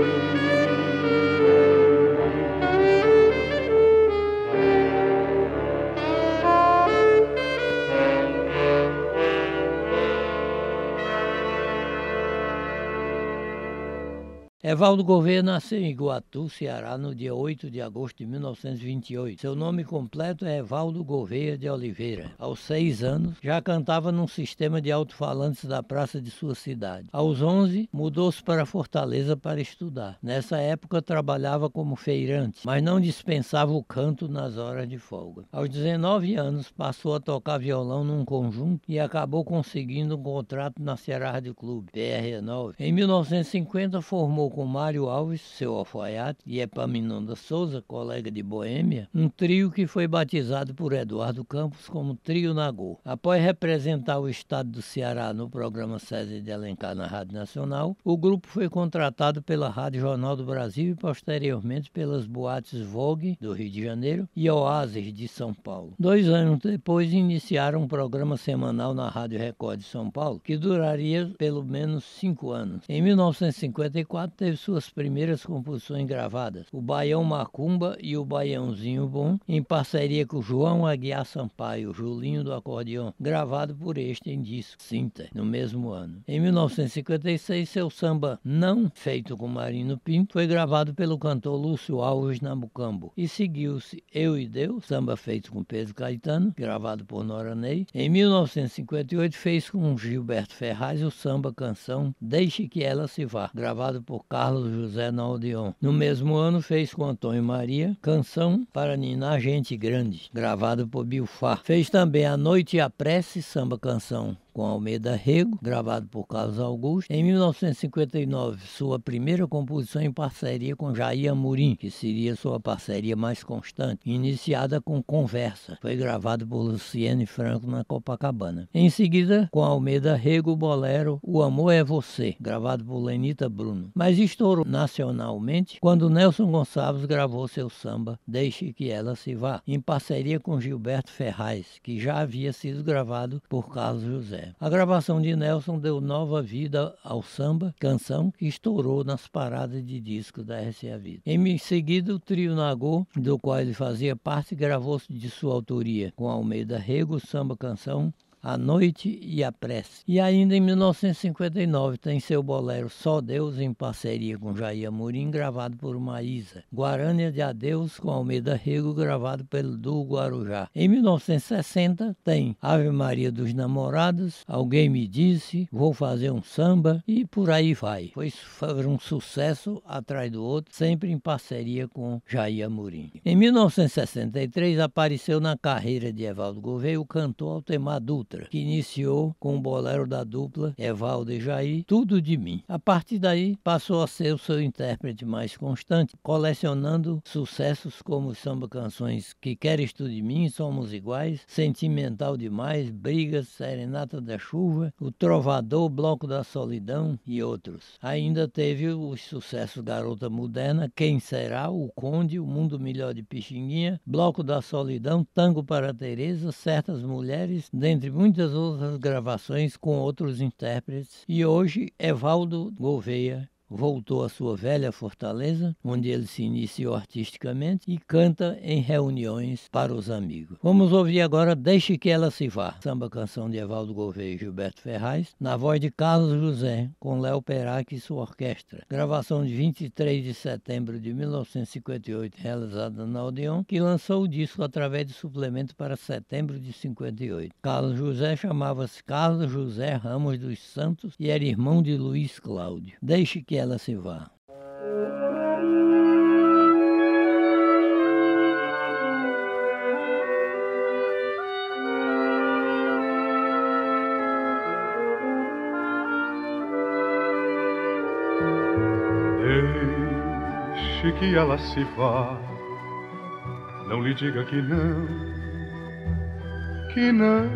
Evaldo Gouveia nasceu em Iguatu, Ceará, no dia 8 de agosto de 1928. Seu nome completo é Evaldo Gouveia de Oliveira. Aos 6 anos, já cantava num sistema de alto-falantes da praça de sua cidade. Aos 11, mudou-se para Fortaleza para estudar. Nessa época, trabalhava como feirante, mas não dispensava o canto nas horas de folga. Aos 19 anos, passou a tocar violão num conjunto e acabou conseguindo um contrato na Ceará Rádio Clube, PR9. Em 1950, formou com Mário Alves, seu alfaiate, e Epaminonda Souza, colega de Boêmia, um trio que foi batizado por Eduardo Campos como Trio Nagô. Após representar o estado do Ceará no programa César de Alencar na Rádio Nacional, o grupo foi contratado pela Rádio Jornal do Brasil e posteriormente pelas boates Vogue, do Rio de Janeiro, e Oasis, de São Paulo. 2 anos depois, iniciaram um programa semanal na Rádio Record de São Paulo, que duraria pelo menos 5 anos. Em 1954, teve suas primeiras composições gravadas, o Baião Macumba e o Baiãozinho Bom, em parceria com João Aguiar Sampaio, Julinho do Acordeão, gravado por este em disco Sinter, no mesmo ano. Em 1956, seu samba Não, feito com Marino Pinto, foi gravado pelo cantor Lúcio Alves Namucambo, e seguiu-se Eu e Deus, samba feito com Pedro Caetano, gravado por Nora Ney. Em 1958, fez com Gilberto Ferraz o samba canção Deixe que Ela Se Vá, gravado por Carlos José no Aldeon. No mesmo ano, fez com Antônio Maria Canção para Ninar Gente Grande, gravado por Bilfá. Fez também A Noite e a Prece, samba canção com Almeida Rego, gravado por Carlos Augusto. Em 1959, sua primeira composição em parceria com Jair Amorim, que seria sua parceria mais constante, iniciada com Conversa. Foi gravado por Luciene Franco na Copacabana. Em seguida, com Almeida Rego, o bolero O Amor é Você, gravado por Lenita Bruno. Mas estourou nacionalmente quando Nelson Gonçalves gravou seu samba Deixe que Ela Se Vá, em parceria com Gilberto Ferraz, que já havia sido gravado por Carlos José. A gravação de Nelson deu nova vida ao samba, canção que estourou nas paradas de disco da RCA Vida. Em seguida, o Trio Nagô, do qual ele fazia parte, gravou-se de sua autoria com Almeida Rego, samba canção A Noite e a Prece. E ainda em 1959 tem seu bolero Só Deus, em parceria com Jair Amorim, gravado por Maísa. Guarânia de Adeus, com Almeida Rego, gravado pelo Duo Guarujá. Em 1960 tem Ave Maria dos Namorados, Alguém Me Disse, Vou Fazer um Samba e por aí vai. Foi um sucesso atrás do outro, sempre em parceria com Jair Amorim. Em 1963 apareceu na carreira de Evaldo Gouveia o cantor Altemar Dutra, que iniciou com o bolero da dupla Evaldo e Jair, Tudo de Mim. A partir daí, passou a ser o seu intérprete mais constante, colecionando sucessos como samba canções Que Queres Tu de Mim, Somos Iguais, Sentimental Demais, Brigas, Serenata da Chuva, O Trovador, Bloco da Solidão e outros. Ainda teve os sucessos Garota Moderna, Quem Será, O Conde, O Mundo Melhor de Pixinguinha, Bloco da Solidão, Tango para Teresa, Certas Mulheres, dentre muitas outras gravações com outros intérpretes. E hoje, Evaldo Gouveia voltou à sua velha Fortaleza, onde ele se iniciou artisticamente e canta em reuniões para os amigos. Vamos ouvir agora Deixe que Ela Se Vá, samba canção de Evaldo Gouveia e Gilberto Ferraz, na voz de Carlos José, com Léo Perac e sua orquestra. Gravação de 23 de setembro de 1958, realizada na Odeon, que lançou o disco através de suplemento para setembro de 58. Carlos José chamava-se Carlos José Ramos dos Santos e era irmão de Luiz Cláudio. Deixe que Ela Se Vá. Deixe que ela se vá, não lhe diga que não, que não.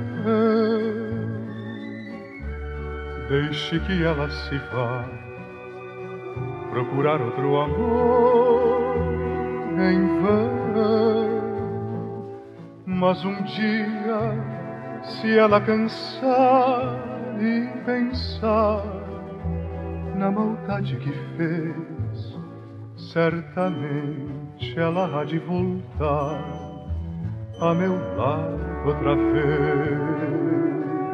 Deixe que ela se vá, procurar outro amor em vão. Mas um dia, se ela cansar e pensar na maldade que fez, certamente ela há de voltar a meu lado outra vez.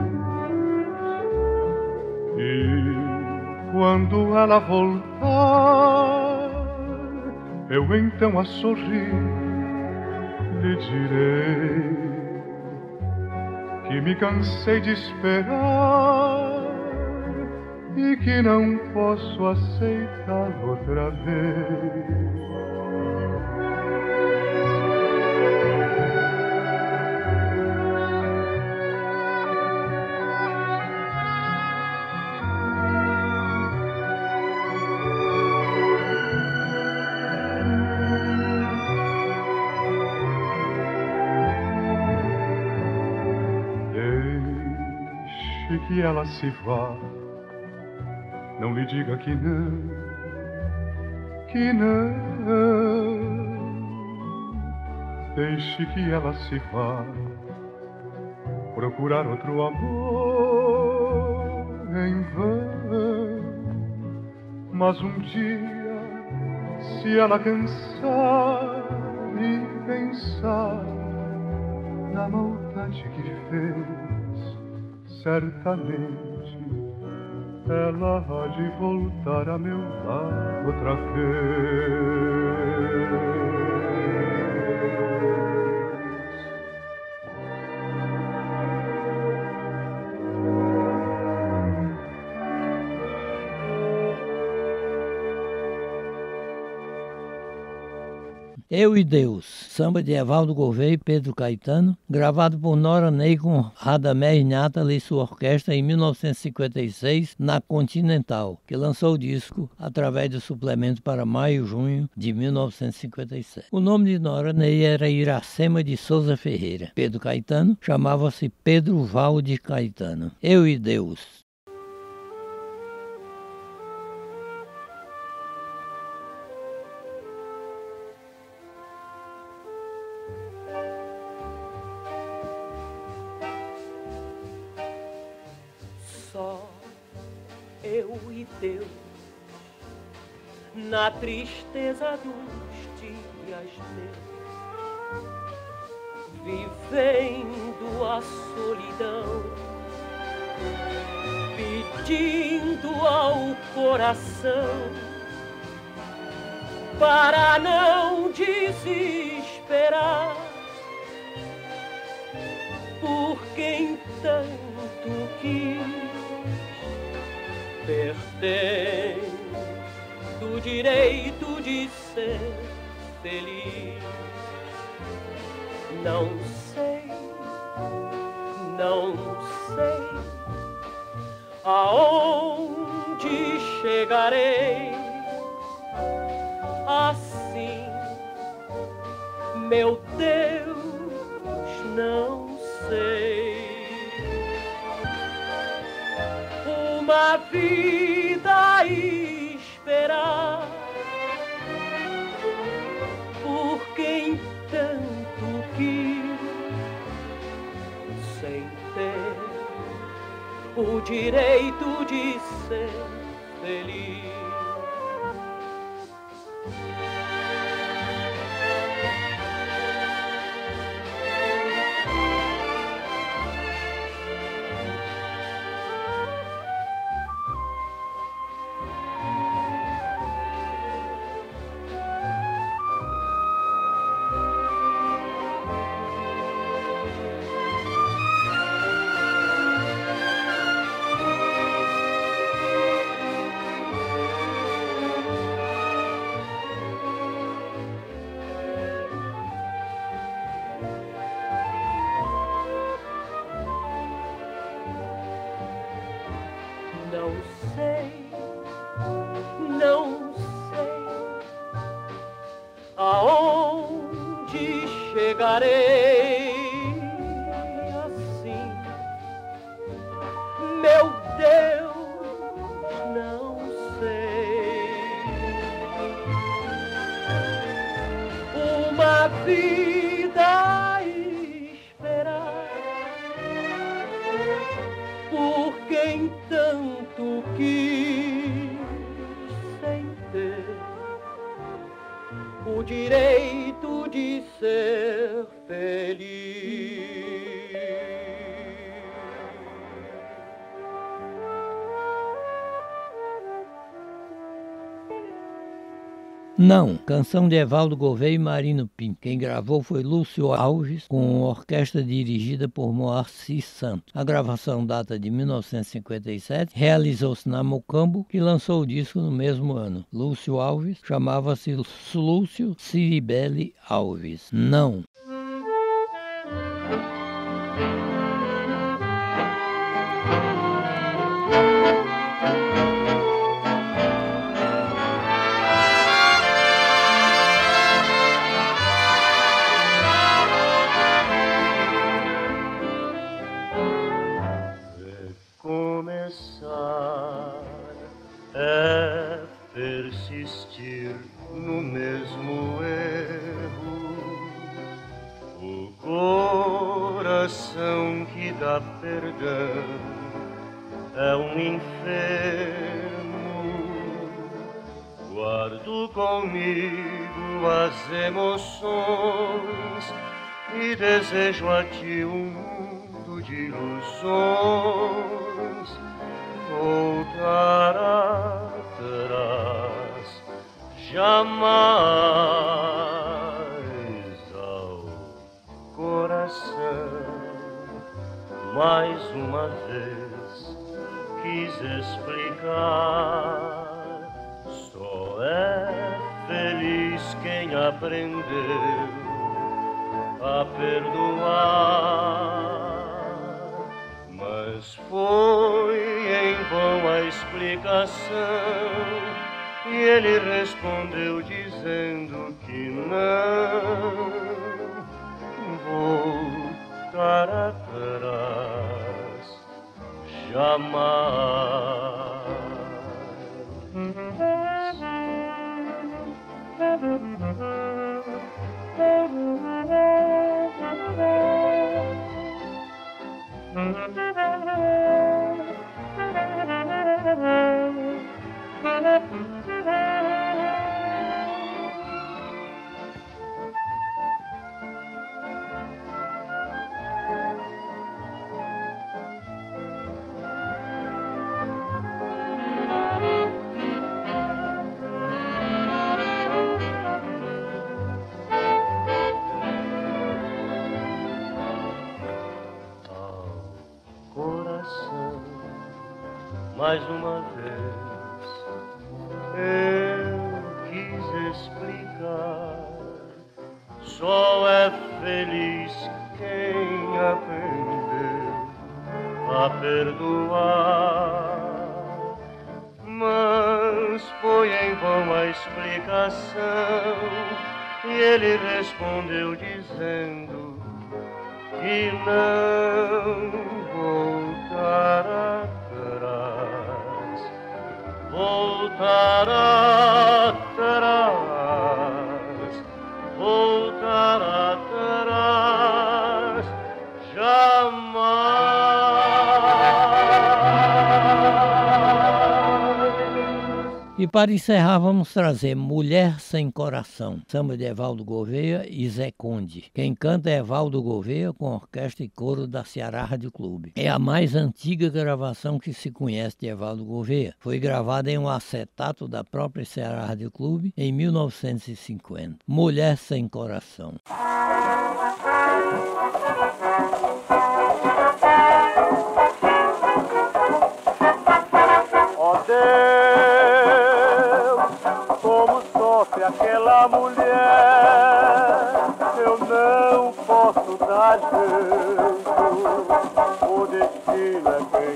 E quando ela voltar, eu então a sorrir lhe direi que me cansei de esperar e que não posso aceitar outra vez. Deixe que ela se vá. Não lhe diga que não, que não. Deixe que ela se vá procurar outro amor em vão. Mas um dia, se ela cansar e pensar na maldade que fez, certamente ela há de voltar a meu lado outra vez. Eu e Deus, samba de Evaldo Gouveia e Pedro Caetano, gravado por Nora Ney com Radamés Nátaly e sua orquestra em 1956 na Continental, que lançou o disco através do suplemento para maio-junho de 1957. O nome de Nora Ney era Iracema de Souza Ferreira. Pedro Caetano chamava-se Pedro Valde Caetano. Eu e Deus. Eu e Deus, na tristeza dos dias meus, vivendo a solidão, pedindo ao coração para não desesperar por quem tanto quis. Perdendo o direito de ser feliz. Não sei aonde chegarei. Assim, meu Deus, não sei. Uma vida a esperar por quem tanto quis, sem ter o direito de ser feliz. Não sei aonde chegarei. Assim, meu Deus, não sei. Uma vida a esperar por quem tanto quis, sem ter o direito de ser feliz. Não, canção de Evaldo Gouveia e Marino Pinto. Quem gravou foi Lúcio Alves, com orquestra dirigida por Moacir Santos. A gravação data de 1957, realizou-se na Mocambo, que lançou o disco no mesmo ano. Lúcio Alves chamava-se Lúcio Ciribelli Alves. Não. nunca perdão, é um inferno. Guardo comigo as emoções e desejo a ti um mundo de ilusões. Voltar atrás jamais ao coração. Mais uma vez quis explicar, só é feliz quem aprendeu a perdoar. Mas foi em vão a explicação e ele respondeu dizendo que não voltar atrás jamais. Mais uma vez eu quis explicar, só é feliz quem aprendeu a perdoar. Mas foi em vão a explicação e ele respondeu dizendo que não voltará. Voltar atrás, voltar atrás, jamais. E para encerrar, vamos trazer Mulher Sem Coração, samba de Evaldo Gouveia e Zé Conde. Quem canta é Evaldo Gouveia com orquestra e coro da Ceará Rádio Clube. É a mais antiga gravação que se conhece de Evaldo Gouveia. Foi gravada em um acetato da própria Ceará Rádio Clube em 1950. Mulher Sem Coração. Aquela mulher, eu não posso dar jeito, o destino é quem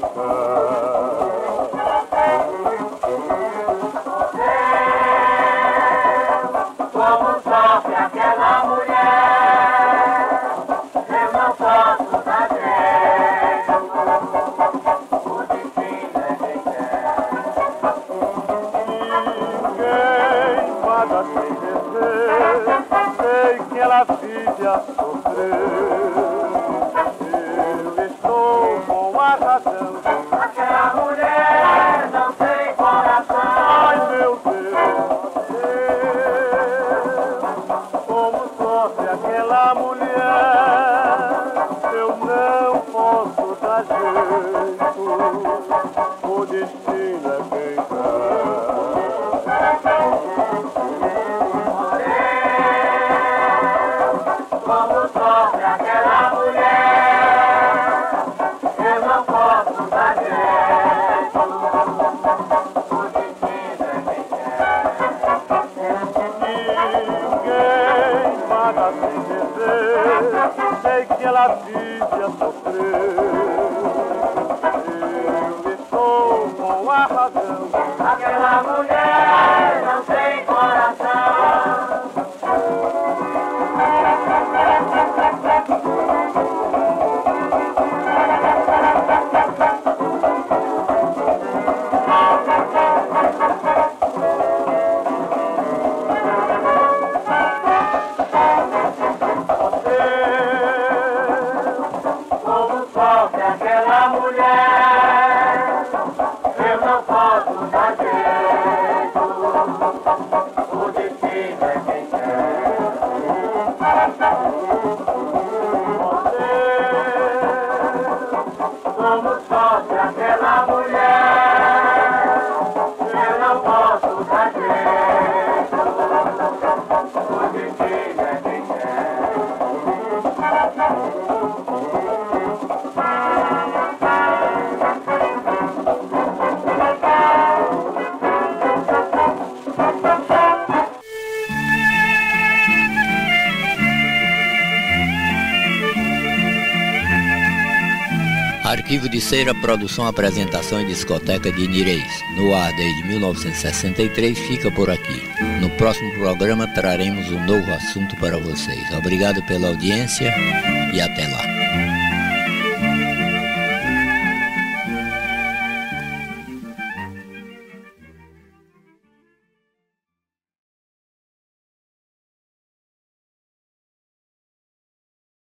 Como sofre aquela mulher, eu não posso dar jeito, o destino é quem sem dizer, sei que ela vive a sofrer. Eu estou com a razão. Aquela mulher não tem coração. Ai meu Deus, como sofre aquela mulher. Eu não posso dar jeito, o destino é quem Como sofre aquela mulher, eu não posso dar jeito, o destino é quem ninguém paga sem dizer, sei que ela vive a sofrer. Eu estou com a razão. Aquela mulher não tem coração. Como sofre daquela mulher, eu não posso dar jeito, o destino é quem quer. Você, como sofre aquela mulher, eu não posso dar jeito, o destino é quem quer. Arquivo de Cera, produção, apresentação e discoteca de Nireis. No ar desde 1963, fica por aqui. No próximo programa traremos um novo assunto para vocês. Obrigado pela audiência e até lá.